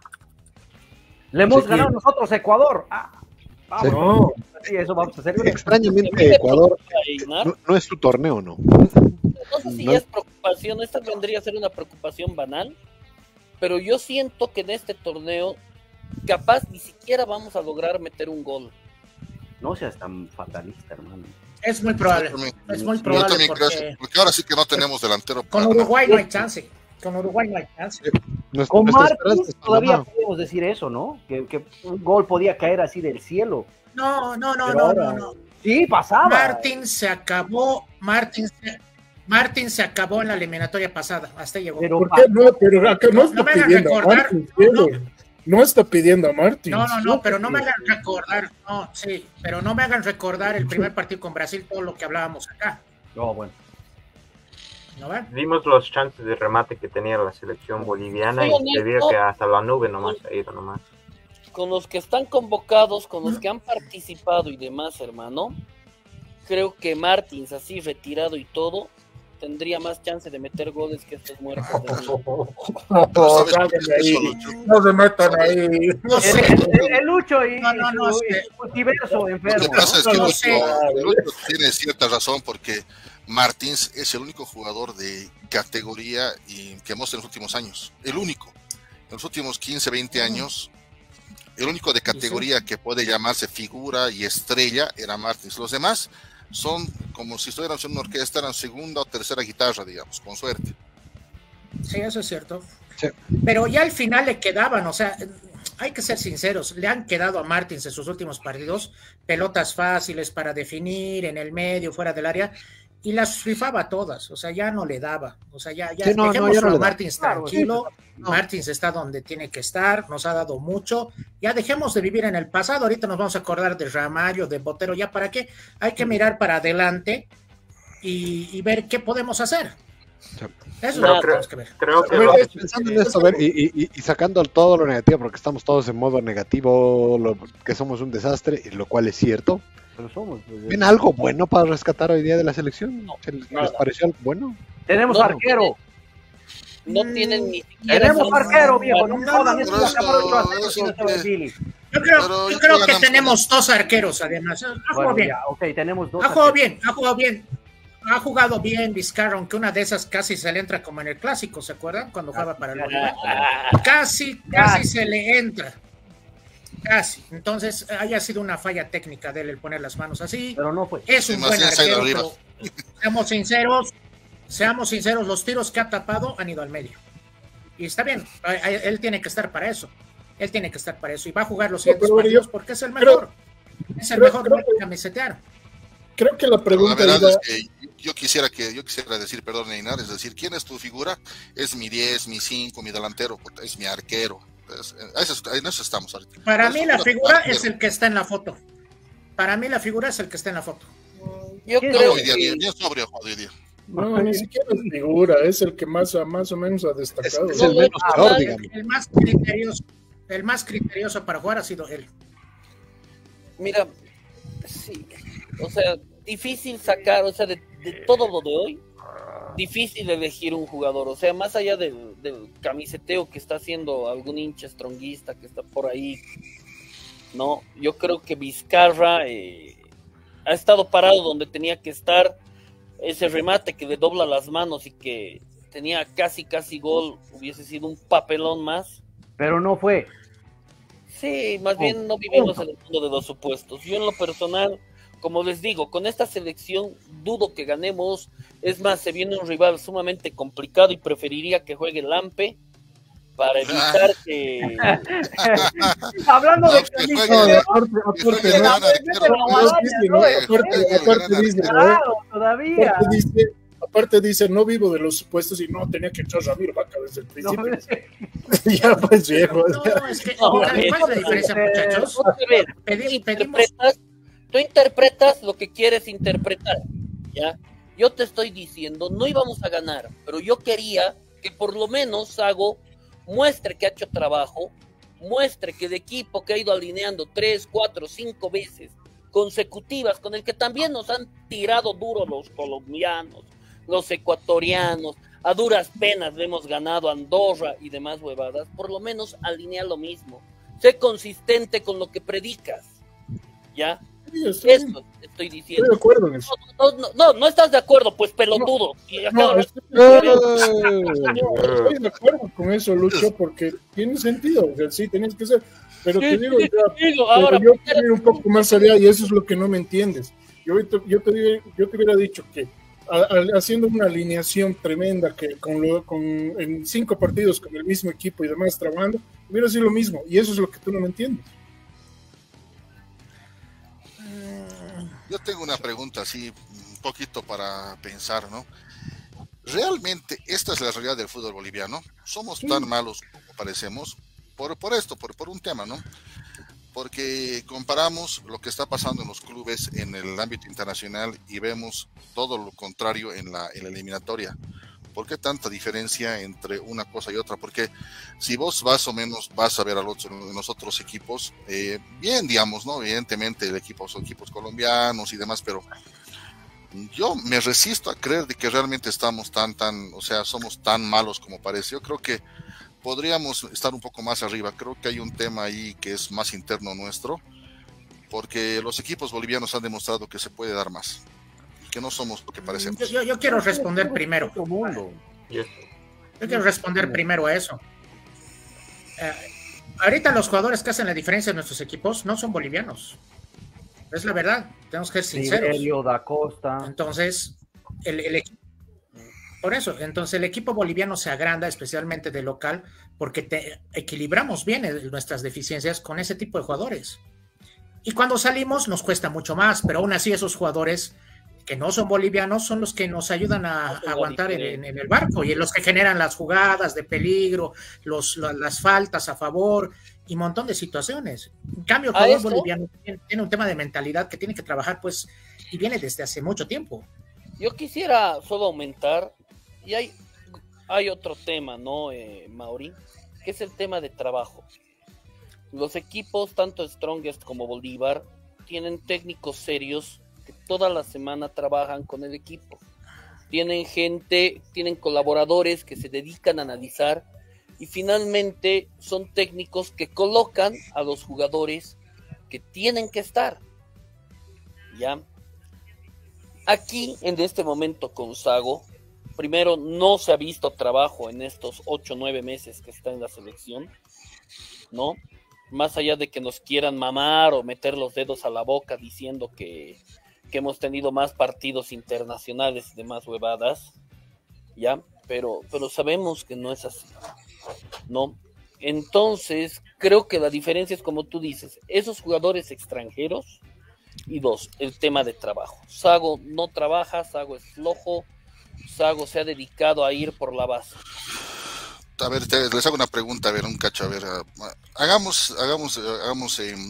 Le hemos Sí, ganado y- nosotros a Ecuador. Ah, vamos. No, Sí, eso vamos a hacer. Extrañamente, Ecuador Einar, no, no es tu torneo, ¿no? no sé si no- es preocupación, esta vendría a ser una preocupación banal, pero yo siento que en este torneo capaz ni siquiera vamos a lograr meter un gol. No seas tan fatalista, hermano. Es muy probable. Yo también- Es muy Yo probable también creo porque eso, porque ahora sí que no tenemos delantero con para Uruguay no hay chance. Con Uruguay no hay chance. Nuestra- Con nuestra esperanza Martins es todavía Panamá. podemos decir eso, ¿no? Que, que un gol podía caer así del cielo. No, no, no, Pero no, ahora- no, no. Sí, pasaba. Martín se acabó, Martín se, Martín se acabó en la eliminatoria pasada, hasta ahí llegó. Pero ¿por qué no? Pero acá no No está me hagan pidiendo a recordar, Martins, no, cielo. No está pidiendo a Martins. No, no, no, pero no me hagan recordar, no, sí, pero no me hagan recordar el primer partido con Brasil, todo lo que hablábamos acá, No, bueno. ¿no ven? Vimos los chances de remate que tenía la selección boliviana Soy y se veía honesto. que hasta la nube nomás ha ido nomás. Con los que están convocados, con los que han participado y demás, hermano, creo que Martins, así retirado y todo, tendría más chance de meter goles que estos muertos. de mí. No, ¿Sabes salgan qué de es eso, ahí. Lucho? No se metan ahí. No El, sé, el- el Lucho y, No, no, no, y su, sí. y su multiverso Lo que enfermo. pasa es que No lo Lucho, sé. Lucho tiene cierta razón porque Martins es el único jugador de categoría y que hemos en los últimos años. El único. En los últimos quince, veinte años, el único de categoría que puede llamarse figura y estrella era Martins. Los demás son como si estuvieran en una orquesta, eran segunda o tercera guitarra, digamos, con suerte. sí, eso es cierto. Sí. Pero ya al final le quedaban, o sea, hay que ser sinceros, le han quedado a Martins en sus últimos partidos pelotas fáciles para definir en el medio, fuera del área, y las rifaba todas, o sea, ya no le daba, o sea, ya, ya Sí, no, no, dejémoslo ya no a le da. Martins Claro, tranquilo, sí, no. Martins está donde tiene que estar, nos ha dado mucho, ya dejemos de vivir en el pasado, ahorita nos vamos a acordar de Ramallo, de Botero, ya para qué, hay que mirar para adelante y, y ver qué podemos hacer. Eso Pero lo creo, tenemos que ver. creo que A ver, lo que- pensando en esto, a ver, y, y- y- y sacando todo lo negativo, porque estamos todos en modo negativo, lo- que somos un desastre, y lo cual es cierto. Pero somos. pues, ¿Ven algo bueno para rescatar hoy día de la selección? No, ¿Se les, nada. les pareció algo bueno? Tenemos No, arquero. No Mm, tienen ni siquiera. Tenemos son- arquero, viejo. No me No, jodan. no, Eso no, lo acabó de no, hacer, eso eso es que- Billy. Yo creo, Pero yo yo creo creo que que tenemos dos arqueros, además. Ha jugado Bueno, bien. ya, ok, tenemos dos. Ha jugado arqueros. bien, ha jugado bien. Ha jugado bien Vizcarra, aunque una de esas casi se le entra como en el clásico, ¿se acuerdan? Cuando jugaba para el Bolívar. Ah, Casi, casi se le entra. Casi. Entonces, haya sido una falla técnica de él el poner las manos así. Pero no fue. Es un buen Demasiado arquero, arriba. pero seamos sinceros, seamos sinceros, los tiros que ha tapado han ido al medio. Y está bien, a- a- él tiene que estar para eso. Él tiene que estar para eso. Y va a jugar los siguientes pero partidos yo- porque es el creo- mejor. Es el creo- mejor creo para que- camisetear. Creo que la La pregunta verdad iba, es que yo quisiera que yo quisiera decir, perdón, Einar, es decir, ¿quién es tu figura? Es mi diez, mi cinco, mi delantero, es mi arquero. Es- eso- en eso estamos ahorita. Para Es mí la figura, figura arquero. es el que está en la foto. Para mí la figura es el que está en la foto. Yo ¿Quién No, creo hoy día, que bien, bien sobrio hoy día. no, ni siquiera es figura, es el que más, más o menos ha destacado. Es, es el No, menos ah, peor, vale. digamos. El más criterioso, el más criterioso para jugar ha sido él. Mira, sí, o sea, difícil sacar, o sea, de, de todo lo de hoy, difícil elegir un jugador, o sea, más allá del, del camiseteo que está haciendo algún hincha stronguista que está por ahí, no, yo creo que Vizcarra eh, ha estado parado donde tenía que estar, ese remate que le dobla las manos y que tenía casi casi gol, hubiese sido un papelón más. Pero no fue. Sí, más bien no vivimos en el mundo de los supuestos. Yo en lo personal, como les digo, con esta selección dudo que ganemos. Es más, se viene un rival sumamente complicado y preferiría que juegue Lampe para evitar que... Hablando No, de que camisetas, juegue. No, aparte, aparte, Juegue no, gran arquero. no, dice, ¿no? Aparte, aparte dice, ¿no? claro, todavía. Aparte dice, aparte dice, no vivo de los supuestos y no tenía que echar Ramiro Vaca desde el No, principio. Ya pues viejo. No, es que, No, ¿cuál es la diferencia, muchachos? Tú te ves, Pedi- pedimos interpretas, tú interpretas lo que quieres interpretar, ¿ya? Yo te estoy diciendo, no íbamos a ganar, pero yo quería que por lo menos Sago muestre que ha hecho trabajo, muestre que el equipo que ha ido alineando tres, cuatro, cinco veces consecutivas, con el que también nos han tirado duro los colombianos, los ecuatorianos, a duras penas le hemos ganado a Andorra y demás huevadas, por lo menos alinea lo mismo, sé consistente con lo que predicas, ¿ya? Sí, estoy, Esto estoy estoy diciendo. de acuerdo en eso. No, no, no, no estás de acuerdo, pues pelotudo. Y acá No, ahora- estoy, ¡Eh! estoy de acuerdo con eso, Lucho, porque tiene sentido. O sea, sí, tenías que ser. Pero te Sí, digo, sí, ya, digo, pero ahora, yo quiero ir un poco más allá y eso es lo que no me entiendes. Yo, te- yo, te, digo- yo te hubiera dicho que a- a- haciendo una alineación tremenda que con, lo, con en cinco partidos con el mismo equipo y demás trabajando, hubiera sido lo mismo. Y eso es lo que tú no me entiendes. Yo tengo una pregunta así, un poquito para pensar, ¿no? ¿Realmente esta es la realidad del fútbol boliviano? ¿Somos tan malos como parecemos? Por, por esto, por, por un tema, ¿no? Porque comparamos lo que está pasando en los clubes en el ámbito internacional y vemos todo lo contrario en la, en la eliminatoria. ¿Por qué tanta diferencia entre una cosa y otra? Porque si vos más o menos vas a ver a los, en los otros equipos, eh, bien, digamos, ¿no? Evidentemente el equipo son equipos colombianos y demás, pero yo me resisto a creer de que realmente estamos tan, tan, o sea, somos tan malos como parece. Yo creo que podríamos estar un poco más arriba. Creo que hay un tema ahí que es más interno nuestro, porque los equipos bolivianos han demostrado que se puede dar más, que no somos lo que parecemos. Yo, yo- yo quiero responder primero. Otro mundo. Yo- Yo quiero responder primero a eso. Eh, ahorita los jugadores que hacen la diferencia en nuestros equipos no son bolivianos. Es la verdad, tenemos que ser sinceros. Siberio, Da Costa. Entonces, el, el equipo, por eso, entonces el equipo boliviano se agranda, especialmente de local, porque te equilibramos bien el- nuestras deficiencias con ese tipo de jugadores. Y cuando salimos nos cuesta mucho más, pero aún así esos jugadores que no son bolivianos son los que nos ayudan a, a aguantar en, en- en el barco y los que generan las jugadas de peligro, los, la- las faltas a favor y un montón de situaciones. En cambio, el ¿A jugador eso? boliviano tiene, tiene un tema de mentalidad que tiene que trabajar, pues, y viene desde hace mucho tiempo. Yo quisiera solo aumentar y hay, hay otro tema, ¿no, eh, Mauri? Que es el tema de trabajo. Los equipos, tanto Strongest como Bolívar, tienen técnicos serios que toda la semana trabajan con el equipo. Tienen gente, tienen colaboradores que se dedican a analizar y finalmente son técnicos que colocan a los jugadores que tienen que estar. ¿Ya? Aquí, en este momento con Sago, primero no se ha visto trabajo en estos ocho o nueve meses que está en la selección, ¿no? Más allá de que nos quieran mamar o meter los dedos a la boca diciendo que, que hemos tenido más partidos internacionales y demás huevadas, ¿ya? Pero, pero sabemos que no es así, ¿no? Entonces, creo que la diferencia es como tú dices, esos jugadores extranjeros y dos, el tema de trabajo. Sago no trabaja, Sago es flojo, Sago se ha dedicado a ir por la base. A ver, te, les hago una pregunta, a ver, un cacho, a ver, uh, hagamos, hagamos, uh, hagamos eh,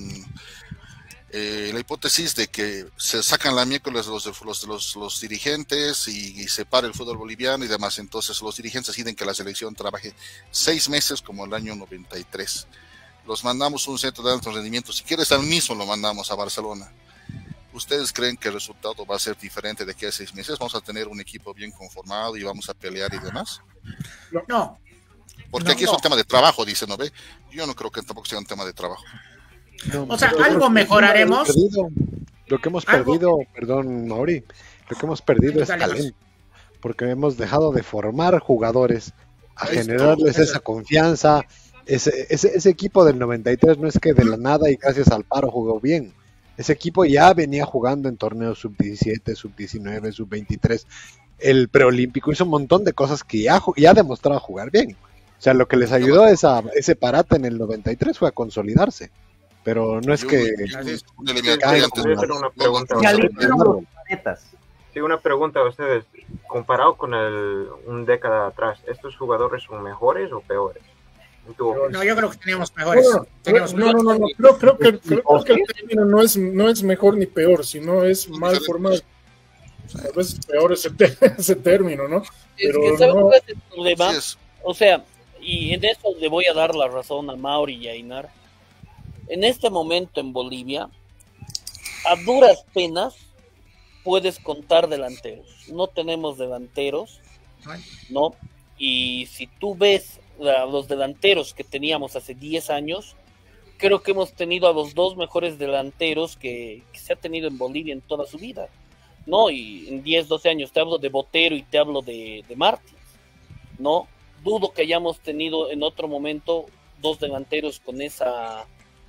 eh, la hipótesis de que se sacan la miércoles los, los, los, los dirigentes y, y se para el fútbol boliviano y demás, entonces los dirigentes deciden que la selección trabaje seis meses como el año noventa y tres. Los mandamos a un centro de alto rendimiento, si quieres al mismo lo mandamos a Barcelona. ¿Ustedes creen que el resultado va a ser diferente de aquí a seis meses? ¿Vamos a tener un equipo bien conformado y vamos a pelear y demás? No. Porque no, aquí no. es un tema de trabajo, dice, ¿no ve? Yo no creo que tampoco sea un tema de trabajo. No, O sea, pero algo lo que mejoraremos. hemos perdido- Lo que hemos Algo- perdido, perdón, Mauri, lo que hemos perdido es Dale, Gas. talento. Porque hemos dejado de formar jugadores, a Ahí está. generarles Eso. esa confianza. Ese, ese, ese equipo del noventa y tres no es que de la nada y gracias al paro jugó bien. Ese equipo ya venía jugando en torneos sub diecisiete, sub diecinueve, sub veintitrés. El preolímpico hizo un montón de cosas que ya, ju- ya demostraba jugar bien. O sea, lo que les ayudó a esa, ese parate en el noventa y tres fue a consolidarse. Pero no es Yo- que... yo- Así es. un eliminatorio Sí, antes, voy a no, hacer una no, pregunta. no, Se no, no, alinearon no, los planetas. Sí, una pregunta a ustedes. Comparado con el, un década atrás, ¿estos jugadores son mejores o peores? En tu opinión. No, yo creo que teníamos mejores. No, no, teníamos no, no, no, no, creo, creo que, creo, creo que el ¿Sí? término no es, no es mejor ni peor, sino es mal Diferente. formado. A veces peor ese, te- ese término, ¿no? Es Pero que ¿sabes no- cuál es el problema? sí es. O sea, y en eso le voy a dar la razón a Mauri y a Inar. En este momento en Bolivia, a duras penas puedes contar delanteros. No tenemos delanteros, ¿no? Y si tú ves la- los delanteros que teníamos hace diez años, creo que hemos tenido a los dos mejores delanteros que, que se ha tenido en Bolivia en toda su vida, ¿no? Y en diez, doce años te hablo de Botero y te hablo de, de Martins, ¿no? Dudo que hayamos tenido en otro momento dos delanteros con esa...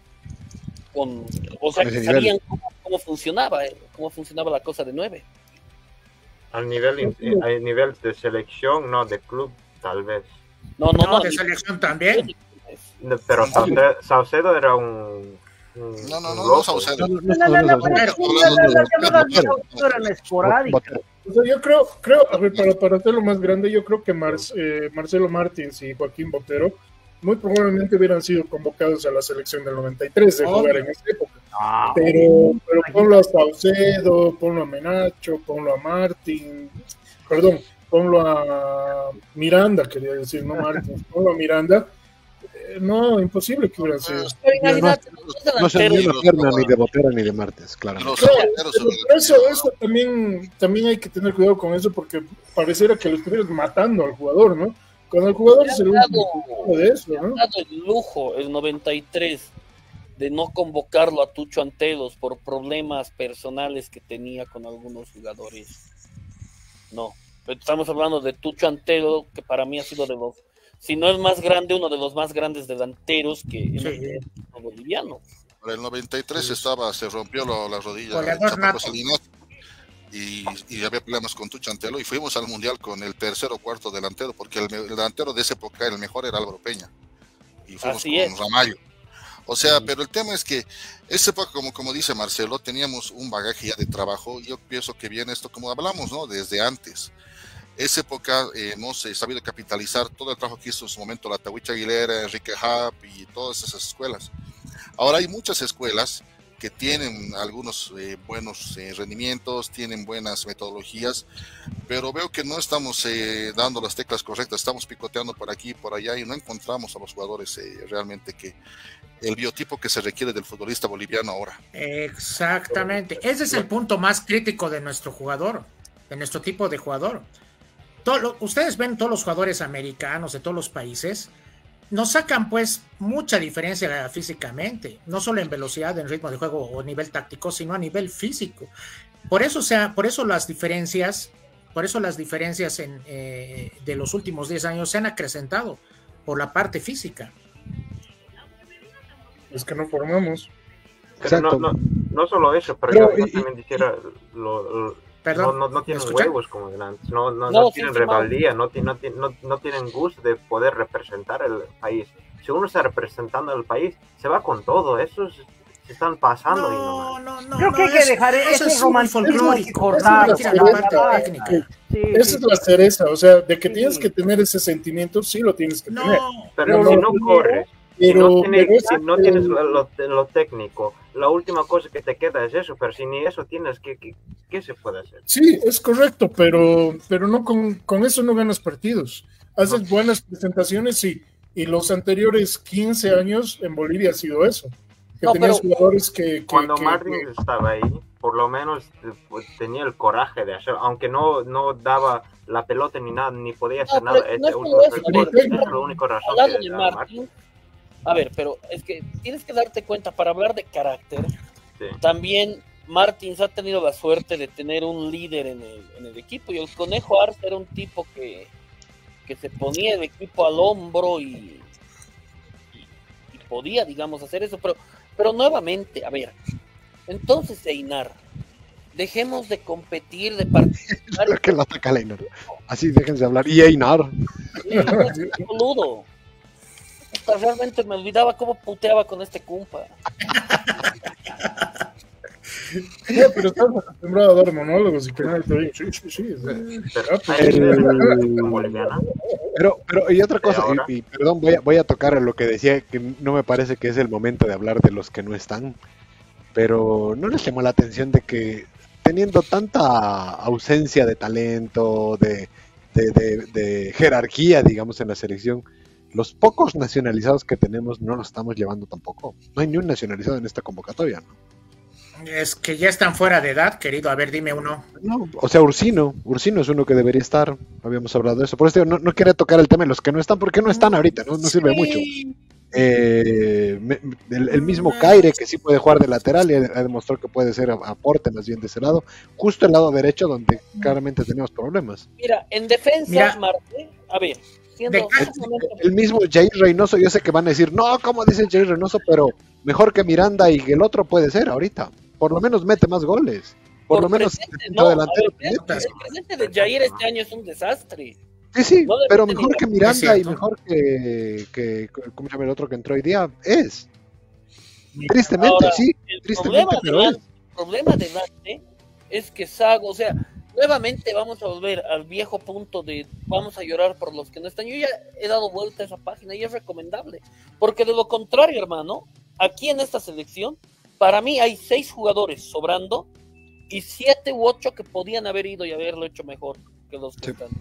con o sea, Con que ese sabían nivel. cómo, cómo funcionaba, eh, cómo funcionaba la cosa de nueve. Al nivel, in- eh, a nivel de selección, no de club, tal vez. No, no, No, no. de selección también. No, Pero Saucedo, Saucedo era un. un- No, no, un no, loco. no, Saucedo. No, no, No, no, no, no, no, pero no, es no, que no, las- no, las no, llamadas de no, Saucedo eran esporádicas. O sea, yo creo, creo, a ver, para, para hacerlo más grande, yo creo que Mar- eh, Marcelo Martins y Joaquín Botero muy probablemente hubieran sido convocados a la selección del noventa y tres de Obvio. jugar en esa época. Ah, Pero, pero ponlo a Saucedo, ponlo a Menacho, ponlo a Martín, perdón, ponlo a Miranda, quería decir, no Martins, ponlo a Miranda. Eh, no, imposible que hubieran sido. Pero imagínate, los dos no sé ni delanteros, una pierna ni de Botero ni de Martes, claro. Los Claro, delanteros pero, hubieran pero eso, sido- eso también, también hay que tener cuidado con eso porque pareciera que lo estuvieras matando al jugador, ¿no? Cuando el jugador es el Le han último dado- de eso, le han ¿no? dado el lujo el noventa y tres de no convocarlo a Tucho Antelos por problemas personales que tenía con algunos jugadores. No, pero estamos hablando de Tucho Antelo, que para mí ha sido de los, si no es más grande, uno de los más grandes delanteros que en Sí. el fútbol boliviano. Para el noventa y tres estaba, se rompió la, la rodilla Goleador el Chapo nato. Salinas y, y había problemas con Tucho Antelo y fuimos al mundial con el tercer o cuarto delantero porque el, me- el delantero de esa época el mejor era Álvaro Peña y fuimos Así con es. Ramallo. O sea, pero el tema es que esa época, como, como dice Marcelo, teníamos un bagaje ya de trabajo y yo pienso que viene esto como hablamos, ¿no? Desde antes. Esa época eh, hemos eh, sabido capitalizar todo el trabajo que hizo en su momento la Tahuicha Aguilera, Enrique Hub y todas esas escuelas. Ahora hay muchas escuelas que tienen algunos eh, buenos eh, rendimientos, tienen buenas metodologías, pero veo que no estamos eh, dando las teclas correctas, estamos picoteando por aquí y por allá y no encontramos a los jugadores eh, realmente que el biotipo que se requiere del futbolista boliviano ahora. Exactamente, ese es el punto más crítico de nuestro jugador, de nuestro tipo de jugador. Todo lo, ustedes ven todos los jugadores americanos de todos los países, nos sacan pues mucha diferencia físicamente, no solo en velocidad, en ritmo de juego o nivel táctico, sino a nivel físico. Por eso, o sea, por eso las diferencias, por eso las diferencias en, eh, de los últimos diez años se han acrecentado por la parte física. Es que no formamos. Pero no, no, no solo eso, pero, pero yo, yo también dijera, lo, lo, Perdón, no, no, no tienen huevos como delante, no, no, no, no tienen sí, rebeldía, no, no, no, no tienen gusto de poder representar el país. Si uno está representando el país, se va con todo, esos se están pasando. No, y no, no, Creo no, que hay que dejar eso ese romance folclórico. Esa es la cereza, o sea, de que sí. tienes que tener ese sentimiento, sí lo tienes que no, tener. Pero no, si no corres, pero, si no tienes, pero si no tienes lo, lo, lo técnico, la última cosa que te queda es eso, pero si ni eso tienes, ¿qué, qué, qué se puede hacer? Sí, es correcto, pero, pero no con, con eso no ganas partidos. Haces no. buenas presentaciones, sí, y los anteriores quince años en Bolivia ha sido eso. Que no, tenías jugadores que, que cuando que, Martins que... estaba ahí, por lo menos pues, tenía el coraje de hacer, aunque no, no daba la pelota ni nada, ni podía hacer no, nada. Este no último es, es, es la única razón que de Martins. Martins. A ver, pero es que tienes que darte cuenta, para hablar de carácter, sí. también Martins ha tenido la suerte de tener un líder en el, en el equipo, y el Conejo Arce era un tipo que, que se ponía el equipo al hombro y, y, y podía, digamos, hacer eso, pero, pero nuevamente, a ver, entonces Einar, dejemos de competir, de participar. Creo que lo ataca Einar. Así déjense hablar. Y Einar. Sí, es boludo. Realmente me olvidaba cómo puteaba con este compa. No, pero estás acostumbrado a dar monólogos y que nadie te diga, sí, sí, sí. Pero, pero, y otra cosa, y, y perdón, voy a, voy a tocar a lo que decía, que no me parece que es el momento de hablar de los que no están, pero ¿no les llamó la atención de que teniendo tanta ausencia de talento, de, de, de, de jerarquía, digamos, en la selección, los pocos nacionalizados que tenemos no los estamos llevando tampoco? No hay ni un nacionalizado en esta convocatoria, ¿no? Es que ya están fuera de edad, querido. A ver, dime uno. No, o sea, Ursino. Ursino es uno que debería estar. Habíamos hablado de eso. Por eso no, no quería tocar el tema de los que no están, porque no están ahorita, no, no sí. sirve mucho. Eh, me, el, el mismo Caire, que sí puede jugar de lateral y ha, ha demostrado que puede ser aporte más bien de ese lado. Justo el lado derecho, donde claramente tenemos problemas. Mira, en defensa, Mira. Marte, a ver. El, el, el mismo Jair Reynoso, yo sé que van a decir, no, ¿cómo dice Jair Reynoso? Pero mejor que Miranda y el otro puede ser ahorita. Por lo menos mete más goles. Por, Por lo menos presente, no, delantero. Ver, el, el presente de Jair este año es un desastre. Sí, sí, no pero mejor que Miranda y mejor que, que, ¿cómo se llama el otro que entró hoy día? Es. Tristemente, Ahora, sí. El tristemente, problema, pero de es. el problema de Dante es que Sago, o sea, nuevamente vamos a volver al viejo punto de vamos a llorar por los que no están. Yo ya he dado vuelta a esa página y es recomendable, porque de lo contrario, hermano, aquí en esta selección, para mí hay seis jugadores sobrando y siete u ocho que podían haber ido y haberlo hecho mejor que los que sí. están.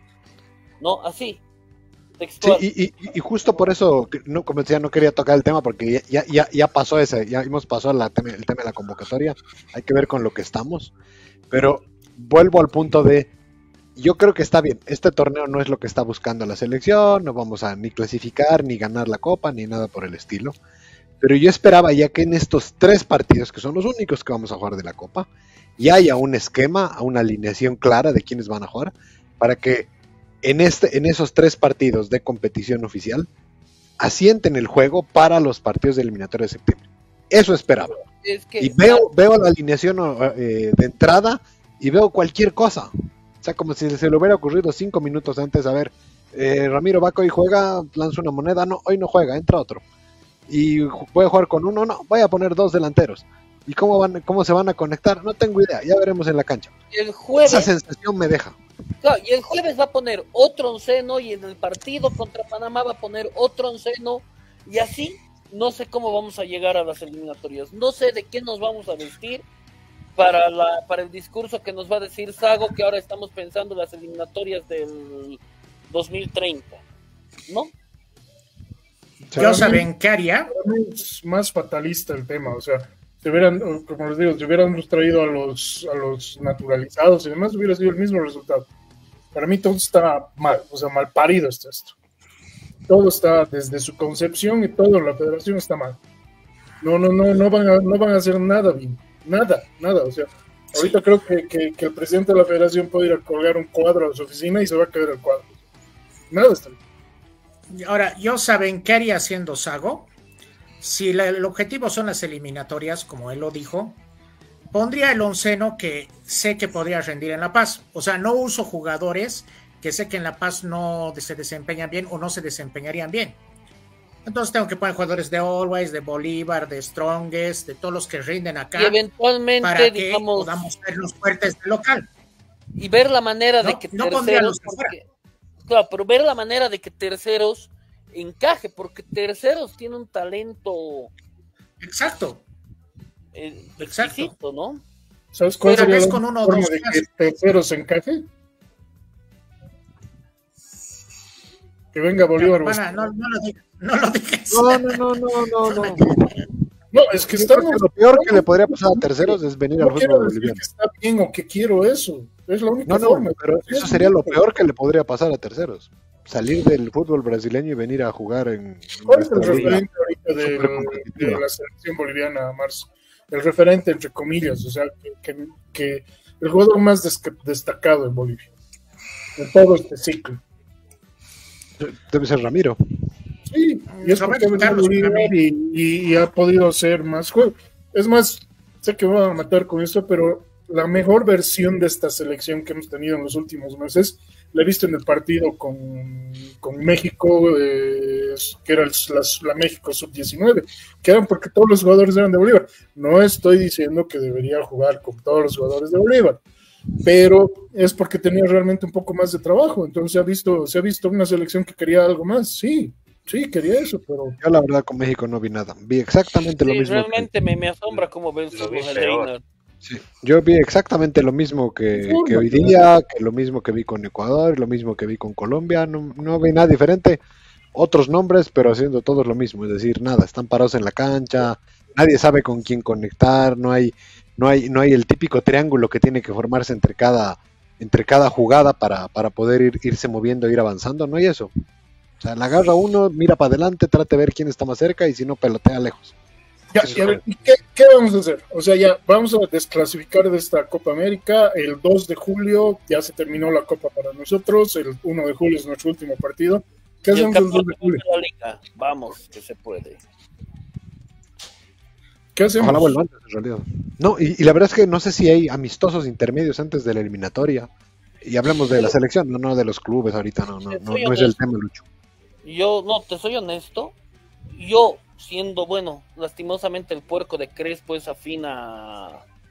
No, así. Textual. Sí, y, y, y justo por eso, no, como decía, no quería tocar el tema porque ya, ya, ya pasó ese, ya hemos pasado la, el tema de la convocatoria, hay que ver con lo que estamos, pero vuelvo al punto de, yo creo que está bien, este torneo no es lo que está buscando la selección, no vamos a ni clasificar, ni ganar la copa, ni nada por el estilo, pero yo esperaba ya que en estos tres partidos, que son los únicos que vamos a jugar de la copa, ya haya un esquema, una alineación clara de quiénes van a jugar, para que en, este, en esos tres partidos de competición oficial asienten el juego para los partidos de eliminatoria de septiembre. Eso esperaba. Es que y veo, veo la alineación eh, de entrada y veo cualquier cosa. O sea, como si se le hubiera ocurrido cinco minutos antes, a ver, eh, Ramiro Vaca hoy juega, lanza una moneda, no, hoy no juega, entra otro. Y puede jugar con uno, no, voy a poner dos delanteros. ¿Y cómo van, cómo se van a conectar? No tengo idea, ya veremos en la cancha. El jueves, esa sensación me deja. Claro, y el jueves va a poner otro onceno y en el partido contra Panamá va a poner otro onceno y así no sé cómo vamos a llegar a las eliminatorias, no sé de qué nos vamos a vestir para la para el discurso que nos va a decir Sago, que ahora estamos pensando en las eliminatorias del dos mil treinta, ¿no? Yo saben qué haría. Es más fatalista el tema, o sea, si hubieran, como les digo, si hubiéramos traído a los, a los naturalizados y demás, hubiera sido el mismo resultado. Para mí todo está mal, o sea, mal parido está esto. Todo está desde su concepción y todo en la federación está mal. No, no, no, no van a, no van a hacer nada bien, nada, nada, o sea, ahorita sí. creo que, que, que el presidente de la federación puede ir a colgar un cuadro a su oficina y se va a caer el cuadro. Nada está bien. Ahora, yo saben qué haría haciendo Sago. Si la, el objetivo son las eliminatorias, como él lo dijo, pondría el onceno que sé que podría rendir en La Paz. O sea, no uso jugadores que sé que en La Paz no se desempeñan bien o no se desempeñarían bien. Entonces tengo que poner jugadores de Always, de Bolívar, de Strongest, de todos los que rinden acá. Y eventualmente, para que digamos, podamos ser los fuertes del local. Y ver la manera no, de que no terceros... Porque, claro, pero ver la manera de que terceros encaje, porque terceros tiene un talento... Exacto. Eh, Exacto. Exquisito, ¿no? ¿Sabes cuál pero sería la con uno, forma dos, de que terceros encaje? Que venga Bolívar. No, no, no, lo digas, no lo digas. No, no, no, no, no, no. No, es que estamos... Lo peor que le podría pasar a terceros es venir no al fútbol boliviano. Que está bien o que quiero eso. Es la única no, no, forma. Pero eso sería lo peor que le podría pasar a terceros. Salir del fútbol brasileño y venir a jugar en... ¿Cuál es el referente ahorita de, de la selección boliviana, Marzo? El referente, entre comillas, o sea, que, que, que el jugador más des destacado en Bolivia. En todo este ciclo. Debe ser Ramiro. Sí, y es porque y, y, y ha podido hacer más juegos. Es más, sé que me van a matar con esto, pero la mejor versión de esta selección que hemos tenido en los últimos meses la he visto en el partido con, con México, eh, que era el, la, la México sub diecinueve, que eran porque todos los jugadores eran de Bolívar. No estoy diciendo que debería jugar con todos los jugadores de Bolívar, pero es porque tenía realmente un poco más de trabajo. Entonces se ha visto, se ha visto una selección que quería algo más. Sí, sí, quería eso, pero... Yo la verdad con México no vi nada. Vi exactamente sí, lo mismo. Realmente que... me, me asombra cómo ven su Reina. Sí, yo vi exactamente lo mismo que, que hoy día, que lo mismo que vi con Ecuador, lo mismo que vi con Colombia, no, no vi nada diferente, otros nombres, pero haciendo todos lo mismo, es decir, nada, están parados en la cancha, nadie sabe con quién conectar, no hay, no hay, no hay el típico triángulo que tiene que formarse entre cada, entre cada jugada para, para poder ir, irse moviendo, ir avanzando, no hay eso. O sea, la agarra uno, mira para adelante, trate de ver quién está más cerca y si no, pelotea lejos. Ya, y a ver, ¿y qué, qué vamos a hacer? O sea, ya vamos a desclasificar de esta Copa América. El dos de julio ya se terminó la Copa para nosotros. El uno de julio es nuestro último partido. ¿Qué hacemos el dos de julio? De la liga. Vamos, que se puede. ¿Qué hacemos? Ojalá vuelva antes, en realidad. No, y, y la verdad es que no sé si hay amistosos intermedios antes de la eliminatoria. Y hablamos de la selección, no, no de los clubes ahorita, no, no, no, no es el tema, Lucho. Yo, no, te soy honesto. Yo... siendo, bueno, lastimosamente el puerco de Crespo es afín a,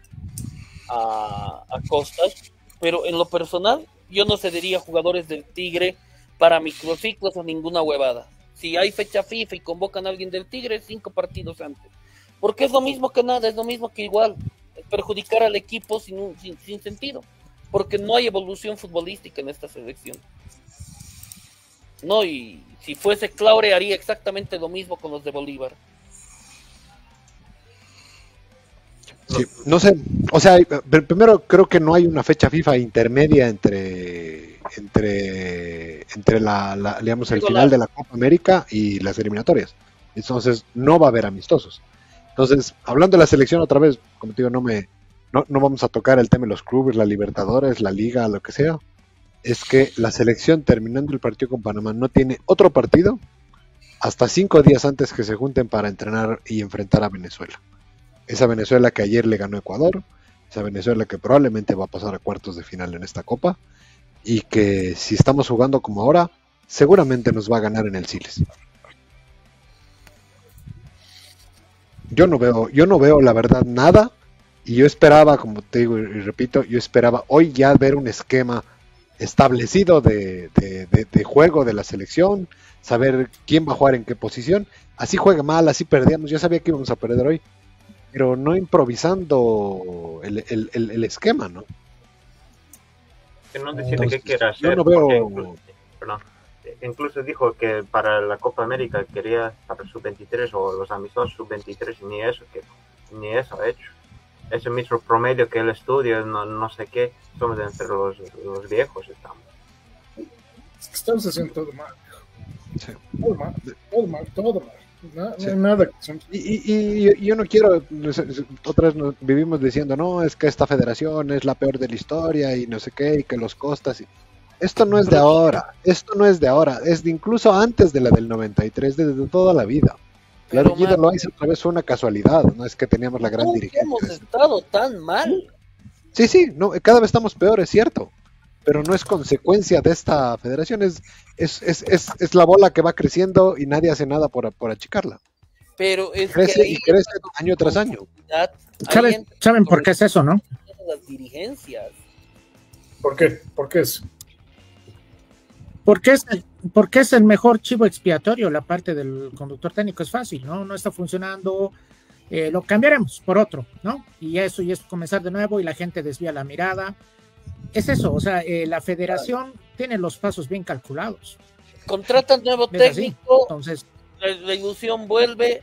a, a Costas, pero en lo personal yo no cedería jugadores del Tigre para microciclos o ninguna huevada. Si hay fecha FIFA y convocan a alguien del Tigre, cinco partidos antes, porque es lo mismo que nada, es lo mismo que igual perjudicar al equipo sin, sin, sin sentido, porque no hay evolución futbolística en esta selección. No, y si fuese Claure haría exactamente lo mismo con los de Bolívar. Sí, no sé, o sea, primero creo que no hay una fecha FIFA intermedia entre entre entre la, la digamos el final de la Copa América y las eliminatorias. Entonces no va a haber amistosos. Entonces, hablando de la selección otra vez, como te digo, no me no, no vamos a tocar el tema de los clubes, la Libertadores, la Liga, lo que sea. Es que la selección, terminando el partido con Panamá, no tiene otro partido hasta cinco días antes que se junten para entrenar y enfrentar a Venezuela. Esa Venezuela que ayer le ganó a Ecuador, esa Venezuela que probablemente va a pasar a cuartos de final en esta Copa, y que si estamos jugando como ahora, seguramente nos va a ganar en el Siles. Yo no veo, yo no veo la verdad nada, y yo esperaba, como te digo y repito, yo esperaba hoy ya ver un esquema establecido de, de, de, de juego de la selección, saber quién va a jugar en qué posición. Así juega mal, así perdíamos. Yo sabía que íbamos a perder hoy, pero no improvisando el, el, el, el esquema, ¿no? Que no decide Entonces, qué quiere hacer. yo no veo... Incluso, perdón, incluso dijo que para la Copa América quería para el sub veintitrés o los amistosos sub veintitrés y ni eso, que, ni eso ha hecho. Ese mismo promedio que él estudia, no, no sé qué, somos entre los, los viejos estamos. Es que estamos haciendo todo mal. Sí. Todo mal, todo mal, todo mal. No, sí. No hay nada que se... y, y, y yo no quiero, otras nos vivimos diciendo, no, es que esta federación es la peor de la historia y no sé qué, y que los costas. Y... Esto no es de ahora, esto no es de ahora, es de incluso antes de la del noventa y tres, desde toda la vida. Claro, Guido Loaiza otra vez fue una casualidad, no es que teníamos la gran ¿Cómo dirigencia. hemos estado tan mal? Sí, sí, no, cada vez estamos peor, es cierto, pero no es consecuencia de esta federación, es, es, es, es, es la bola que va creciendo y nadie hace nada por, por achicarla. Pero es crece que y crece año tras año. ¿Saben, ¿Saben por qué es eso, no? Las dirigencias. ¿Por qué? ¿Por qué es? Porque es, el, porque es el mejor chivo expiatorio, la parte del conductor técnico, es fácil, ¿no? No está funcionando, eh, lo cambiaremos por otro, ¿no? Y eso, y es comenzar de nuevo y la gente desvía la mirada. Es eso, o sea, eh, la federación tiene los pasos bien calculados. Contratan nuevo técnico, entonces la, la ilusión vuelve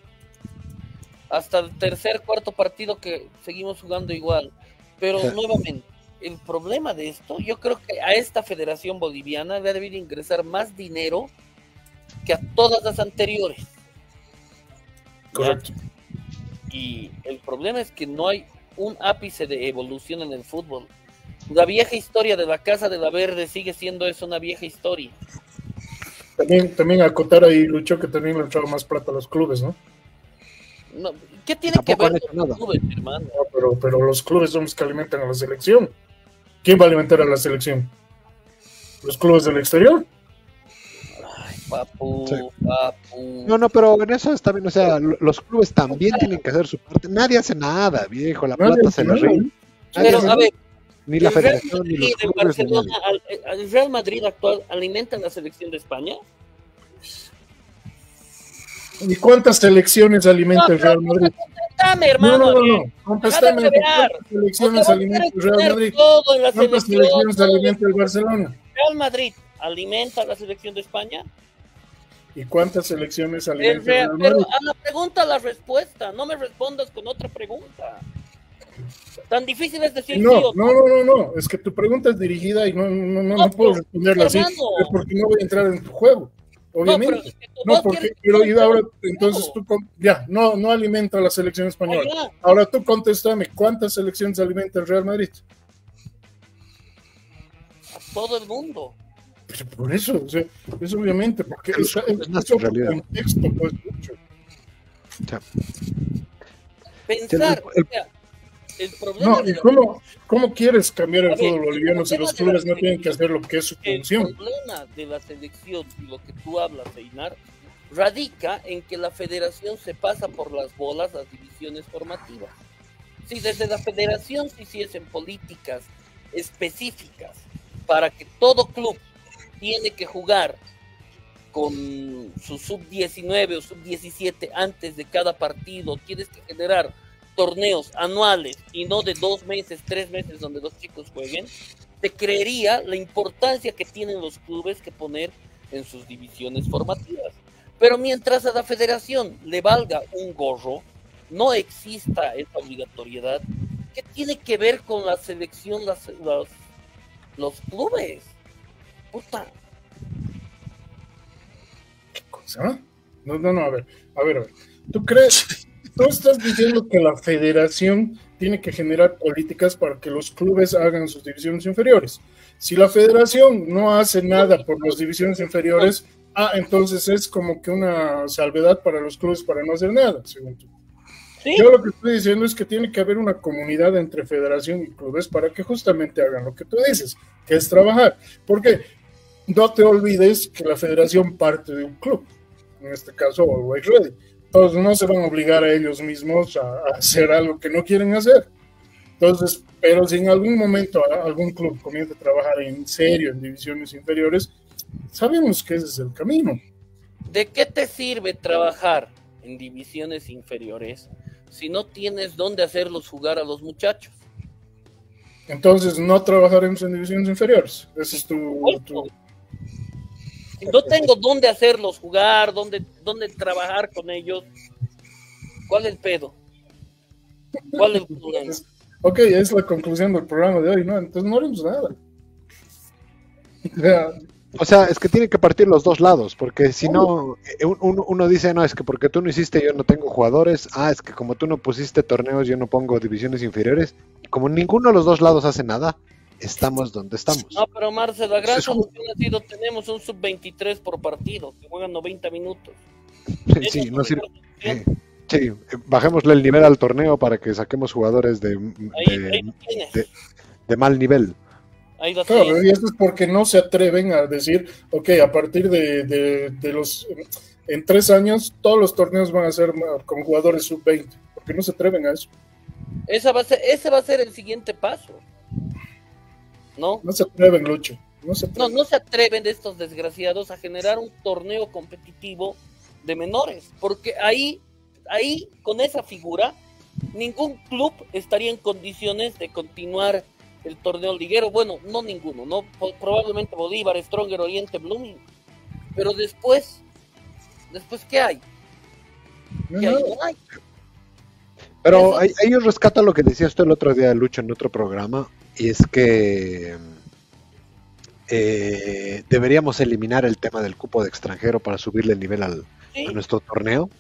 hasta el tercer, cuarto partido que seguimos jugando igual, pero nuevamente. El problema de esto, yo creo que a esta federación boliviana le debe ingresar más dinero que a todas las anteriores. Correcto. Y el problema es que no hay un ápice de evolución en el fútbol. La vieja historia de la Casa de la Verde sigue siendo eso, una vieja historia. También, también acotar ahí, Lucho, que también le entraba más plata a los clubes, ¿no? No, ¿qué tiene Tampoco que ver con los clubes, hermano? No, pero, pero los clubes son los que alimentan a la selección. ¿Quién va a alimentar a la selección? ¿Los clubes del exterior? Ay, papu, sí. papu. No, no, pero en eso está bien, o sea, los clubes también tienen que hacer su parte. Nadie hace nada, viejo, la Nadie plata se le ríe. Pero, a ver, ni la federación, ni los clubes. Barcelona, ni ¿el Real Madrid actual alimenta a la selección de España? ¿Y cuántas selecciones alimenta no, el Real Madrid? Contestame, hermano. No, no, no, no. Contestame. ¿Cuántas selecciones alimenta el Real Madrid? ¿Cuántas selecciones alimenta el Barcelona? ¿Real Madrid alimenta a la selección de España? ¿Y cuántas selecciones alimenta el Real, Real Madrid? Pero a la pregunta, la respuesta. No me respondas con otra pregunta. Tan difícil es decir no, sí o no, no, no, no. Es que tu pregunta es dirigida y no, no, no, no, no puedo responderla así. Es porque no voy a entrar en tu juego. Obviamente. No, pero, no porque pero, y ahora, entonces tú, ya, no, no alimenta a la selección española. Oye, ahora tú contéstame, ¿cuántas selecciones alimenta el Real Madrid? A todo el mundo. Pero por eso, o sea, es obviamente, porque es, es, es, es otro contexto, pues, mucho. Ya. Pensar, el, el, o sea, el problema no, ¿y cómo, cómo quieres cambiar el fútbol boliviano si los clubes no tienen que hacer lo que es su función? El problema de la selección y lo que tú hablas, Einar, radica en que la federación se pasa por las bolas las divisiones formativas. Si desde la federación se hiciesen políticas específicas para que todo club tiene que jugar con su sub diecinueve o sub diecisiete antes de cada partido, tienes que generar torneos anuales y no de dos meses, tres meses donde los chicos jueguen, te creería la importancia que tienen los clubes que poner en sus divisiones formativas. Pero mientras a la federación le valga un gorro, no exista esa obligatoriedad, ¿qué tiene que ver con la selección, las, las, los clubes? Puta. ¿Qué cosa? No, no, no, a ver, a ver, a ver. ¿Tú crees? Tú estás diciendo que la federación tiene que generar políticas para que los clubes hagan sus divisiones inferiores. Si la federación no hace nada por las divisiones inferiores, ah, entonces es como que una salvedad para los clubes para no hacer nada, según tú. ¿Sí? Yo lo que estoy diciendo es que tiene que haber una comunidad entre federación y clubes para que justamente hagan lo que tú dices, que es trabajar. Porque no te olvides que la federación parte de un club, en este caso Always Ready. Entonces no se van a obligar a ellos mismos a, a hacer algo que no quieren hacer. Entonces, pero si en algún momento algún club comienza a trabajar en serio en divisiones inferiores, sabemos que ese es el camino. ¿De qué te sirve trabajar en divisiones inferiores si no tienes dónde hacerlos jugar a los muchachos? Entonces, no trabajaremos en divisiones inferiores. Ese es tu... tu... Si no tengo dónde hacerlos jugar, dónde, dónde trabajar con ellos, ¿cuál es el pedo? ¿Cuál es el problema? Ok, es la conclusión del programa de hoy, ¿no? Entonces no haremos nada. O sea, es que tiene que partir los dos lados, porque si no, uno, uno dice, no, es que porque tú no hiciste, yo no tengo jugadores. Ah, es que como tú no pusiste torneos, yo no pongo divisiones inferiores. Como ninguno de los dos lados hace nada, estamos donde estamos. No, pero Marcelo, la gran solución ha sido, tenemos un sub veintitrés por partido, que juegan noventa minutos. Sí, no sirve. Eh, sí, bajémosle el nivel al torneo para que saquemos jugadores de, ahí, de, ahí de, de mal nivel. Ahí lo claro, tienes. y eso es porque no se atreven a decir, ok, a partir de, de, de los, en tres años, todos los torneos van a ser con jugadores sub veinte, porque no se atreven a eso. Esa va a ser, ese va a ser el siguiente paso. ¿No? No se atreven, Lucho. No se atreven. No, no se atreven estos desgraciados a generar un torneo competitivo de menores, porque ahí, ahí, con esa figura, ningún club estaría en condiciones de continuar el torneo liguero. Bueno, no ninguno, no probablemente Bolívar, Stronger, Oriente, Blooming, pero después, después ¿qué hay? ¿Qué hay? No hay. Pero ahí, ahí yo rescato lo que decía usted el otro día, Lucho, en otro programa, y es que eh, deberíamos eliminar el tema del cupo de extranjero para subirle el nivel al, ¿sí? a nuestro torneo.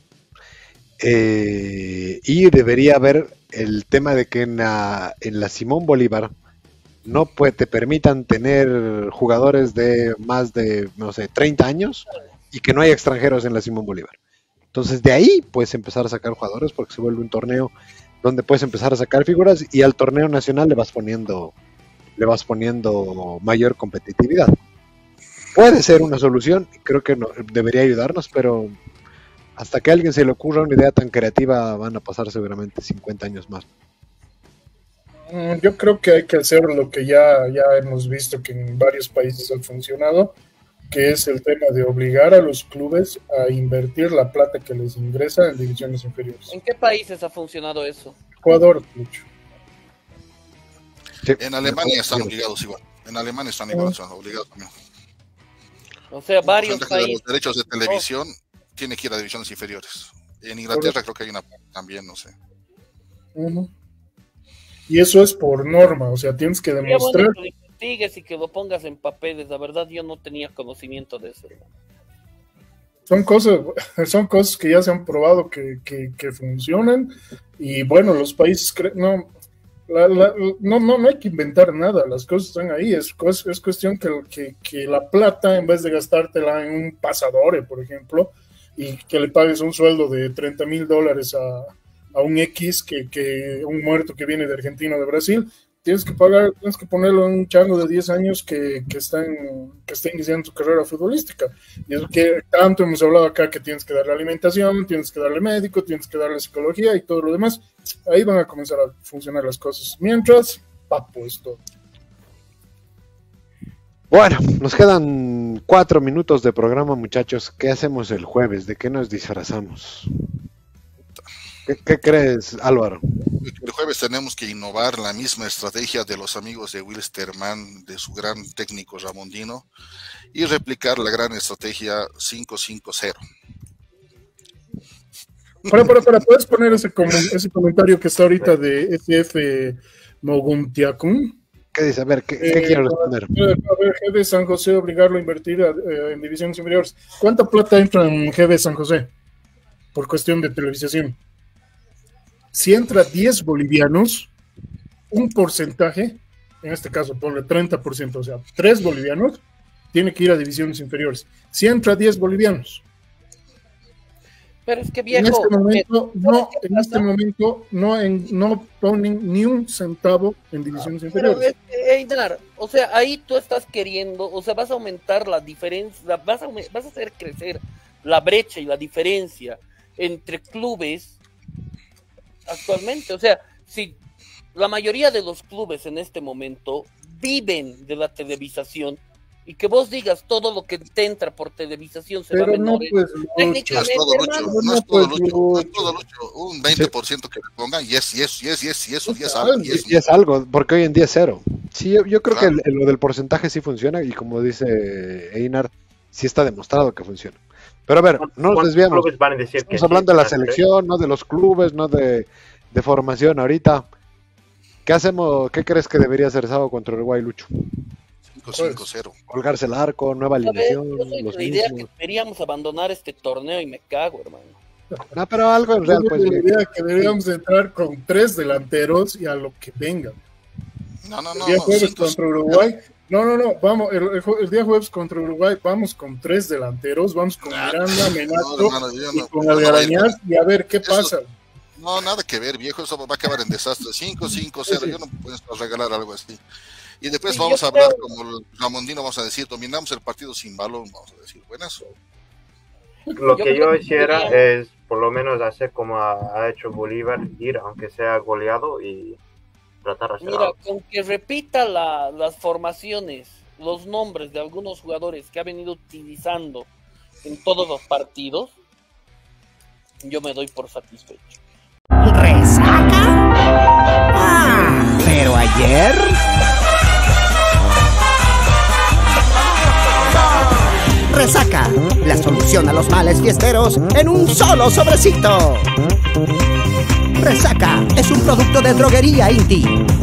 Eh, y debería haber el tema de que en la, en la Simón Bolívar no pues, te permitan tener jugadores de más de, no sé, treinta años y que no haya extranjeros en la Simón Bolívar. Entonces de ahí puedes empezar a sacar jugadores porque se vuelve un torneo donde puedes empezar a sacar figuras y al torneo nacional le vas poniendo le vas poniendo mayor competitividad. Puede ser una solución, creo que no, debería ayudarnos, pero hasta que a alguien se le ocurra una idea tan creativa van a pasar seguramente cincuenta años más. Yo creo que hay que hacer lo que ya, ya hemos visto que en varios países ha funcionado, que es el tema de obligar a los clubes a invertir la plata que les ingresa en divisiones inferiores. ¿En qué países ha funcionado eso? Ecuador, mucho. Sí. En Alemania están obligados igual. En Alemania están igual, están obligados también. O sea, varios países. De los derechos de televisión oh. tiene que ir a divisiones inferiores. En Inglaterra creo que hay una también, no sé. Uh-huh. Y eso es por norma, o sea, tienes que demostrar. Bueno, que lo investigues y que lo pongas en papeles. La verdad, yo no tenía conocimiento de eso. Son cosas, son cosas que ya se han probado que, que, que funcionan. Y bueno, los países cre- no, la, la, no, no, no hay que inventar nada. Las cosas están ahí. Es, es cuestión que, que, que la plata, en vez de gastártela en un pasadore, por ejemplo, y que le pagues un sueldo de treinta mil dólares a a un X, que, que un muerto que viene de Argentina o de Brasil, tienes que pagar, tienes que ponerlo en un chango de diez años que, que, está en, que está iniciando su carrera futbolística. Y es que tanto hemos hablado acá que tienes que darle alimentación, tienes que darle médico, tienes que darle psicología y todo lo demás. Ahí van a comenzar a funcionar las cosas. Mientras, papo es todo. Bueno, nos quedan cuatro minutos de programa, muchachos. ¿Qué hacemos el jueves? ¿De qué nos disfrazamos? ¿Qué, ¿Qué crees, Álvaro? El jueves tenemos que innovar la misma estrategia de los amigos de Will Sterman, de su gran técnico Ramondino, y replicar la gran estrategia cinco cinco cero. Para, para, para, ¿puedes poner ese, com- ese comentario que está ahorita de S F Moguntiacun? ¿Qué dice? A ver, ¿qué, qué Eh, quiero responder? A ver, G B San José, obligarlo a invertir a, eh, en divisiones inferiores. ¿Cuánta plata entra en G B San José? Por cuestión de televisación. Si entra diez bolivianos, un porcentaje, en este caso ponle treinta por ciento, o sea, tres bolivianos, tiene que ir a divisiones inferiores. Si entra diez bolivianos. Pero es que viejo, En este momento, ¿qué, no, qué en este momento no, en, no ponen ni un centavo en divisiones inferiores. Pero, eh, Einar, o sea, ahí tú estás queriendo, o sea, vas a aumentar la diferencia, vas a, vas a hacer crecer la brecha y la diferencia entre clubes actualmente. O sea, si la mayoría de los clubes en este momento viven de la televisación, y que vos digas todo lo que te entra por televisación se Pero va a no, menores. pues, Técnicamente, No es todo, Lucho, hermano, no es no, todo, pues, Lucho, no es Lucho. todo, Lucho. Un veinte por ciento que le pongan y es, y es, y es, y es, y eso, y es Total, algo. Y es, Y es algo, porque hoy en día es cero. Sí, yo, yo creo Claro. que el- lo del porcentaje sí funciona y como dice Einar, sí está demostrado que funciona. Pero a ver, no nos ¿Cuántos desviamos. clubes van a decir que Estamos sí, hablando de la Andrés? selección, no de los clubes, no de, de formación ahorita. ¿Qué hacemos? ¿Qué crees que debería hacer Sao contra Uruguay, Lucho? cinco cinco cero. Colgarse el arco, nueva a ver, alineación, yo soy de los la idea que mismos. deberíamos abandonar este torneo y me cago, hermano. No, pero algo en Yo real, pues. tengo la bien. idea que deberíamos entrar con tres delanteros y a lo que venga. No, no, El no. día no, jueves cinco, contra Uruguay. No, no, no, vamos, el, el jue- el día jueves contra Uruguay vamos con tres delanteros, vamos con Ah, Miranda, no, Menato hermano, yo y no- con yo no voy a ir Algarañaz y a ver qué Eso- pasa. No, nada que ver, viejo, eso va a acabar en desastre. cinco cinco cero, yo no puedo regalar algo así. Y después Sí, vamos yo a hablar creo- como el Ramondino, vamos a decir, dominamos el partido sin balón, vamos a decir, buenas. Lo Yo que creo yo que hiciera deberíamos- es por lo menos hacer como ha, ha hecho Bolívar, ir aunque sea goleado y tratar de hacer Mira, algo. con que repita la- las formaciones, los nombres de algunos jugadores que ha venido utilizando en todos los partidos, yo me doy por satisfecho. ¿Resaca? Ah, pero ayer... Resaca, la solución a los males fiesteros en un solo sobrecito. Resaca es un producto de droguería Inti.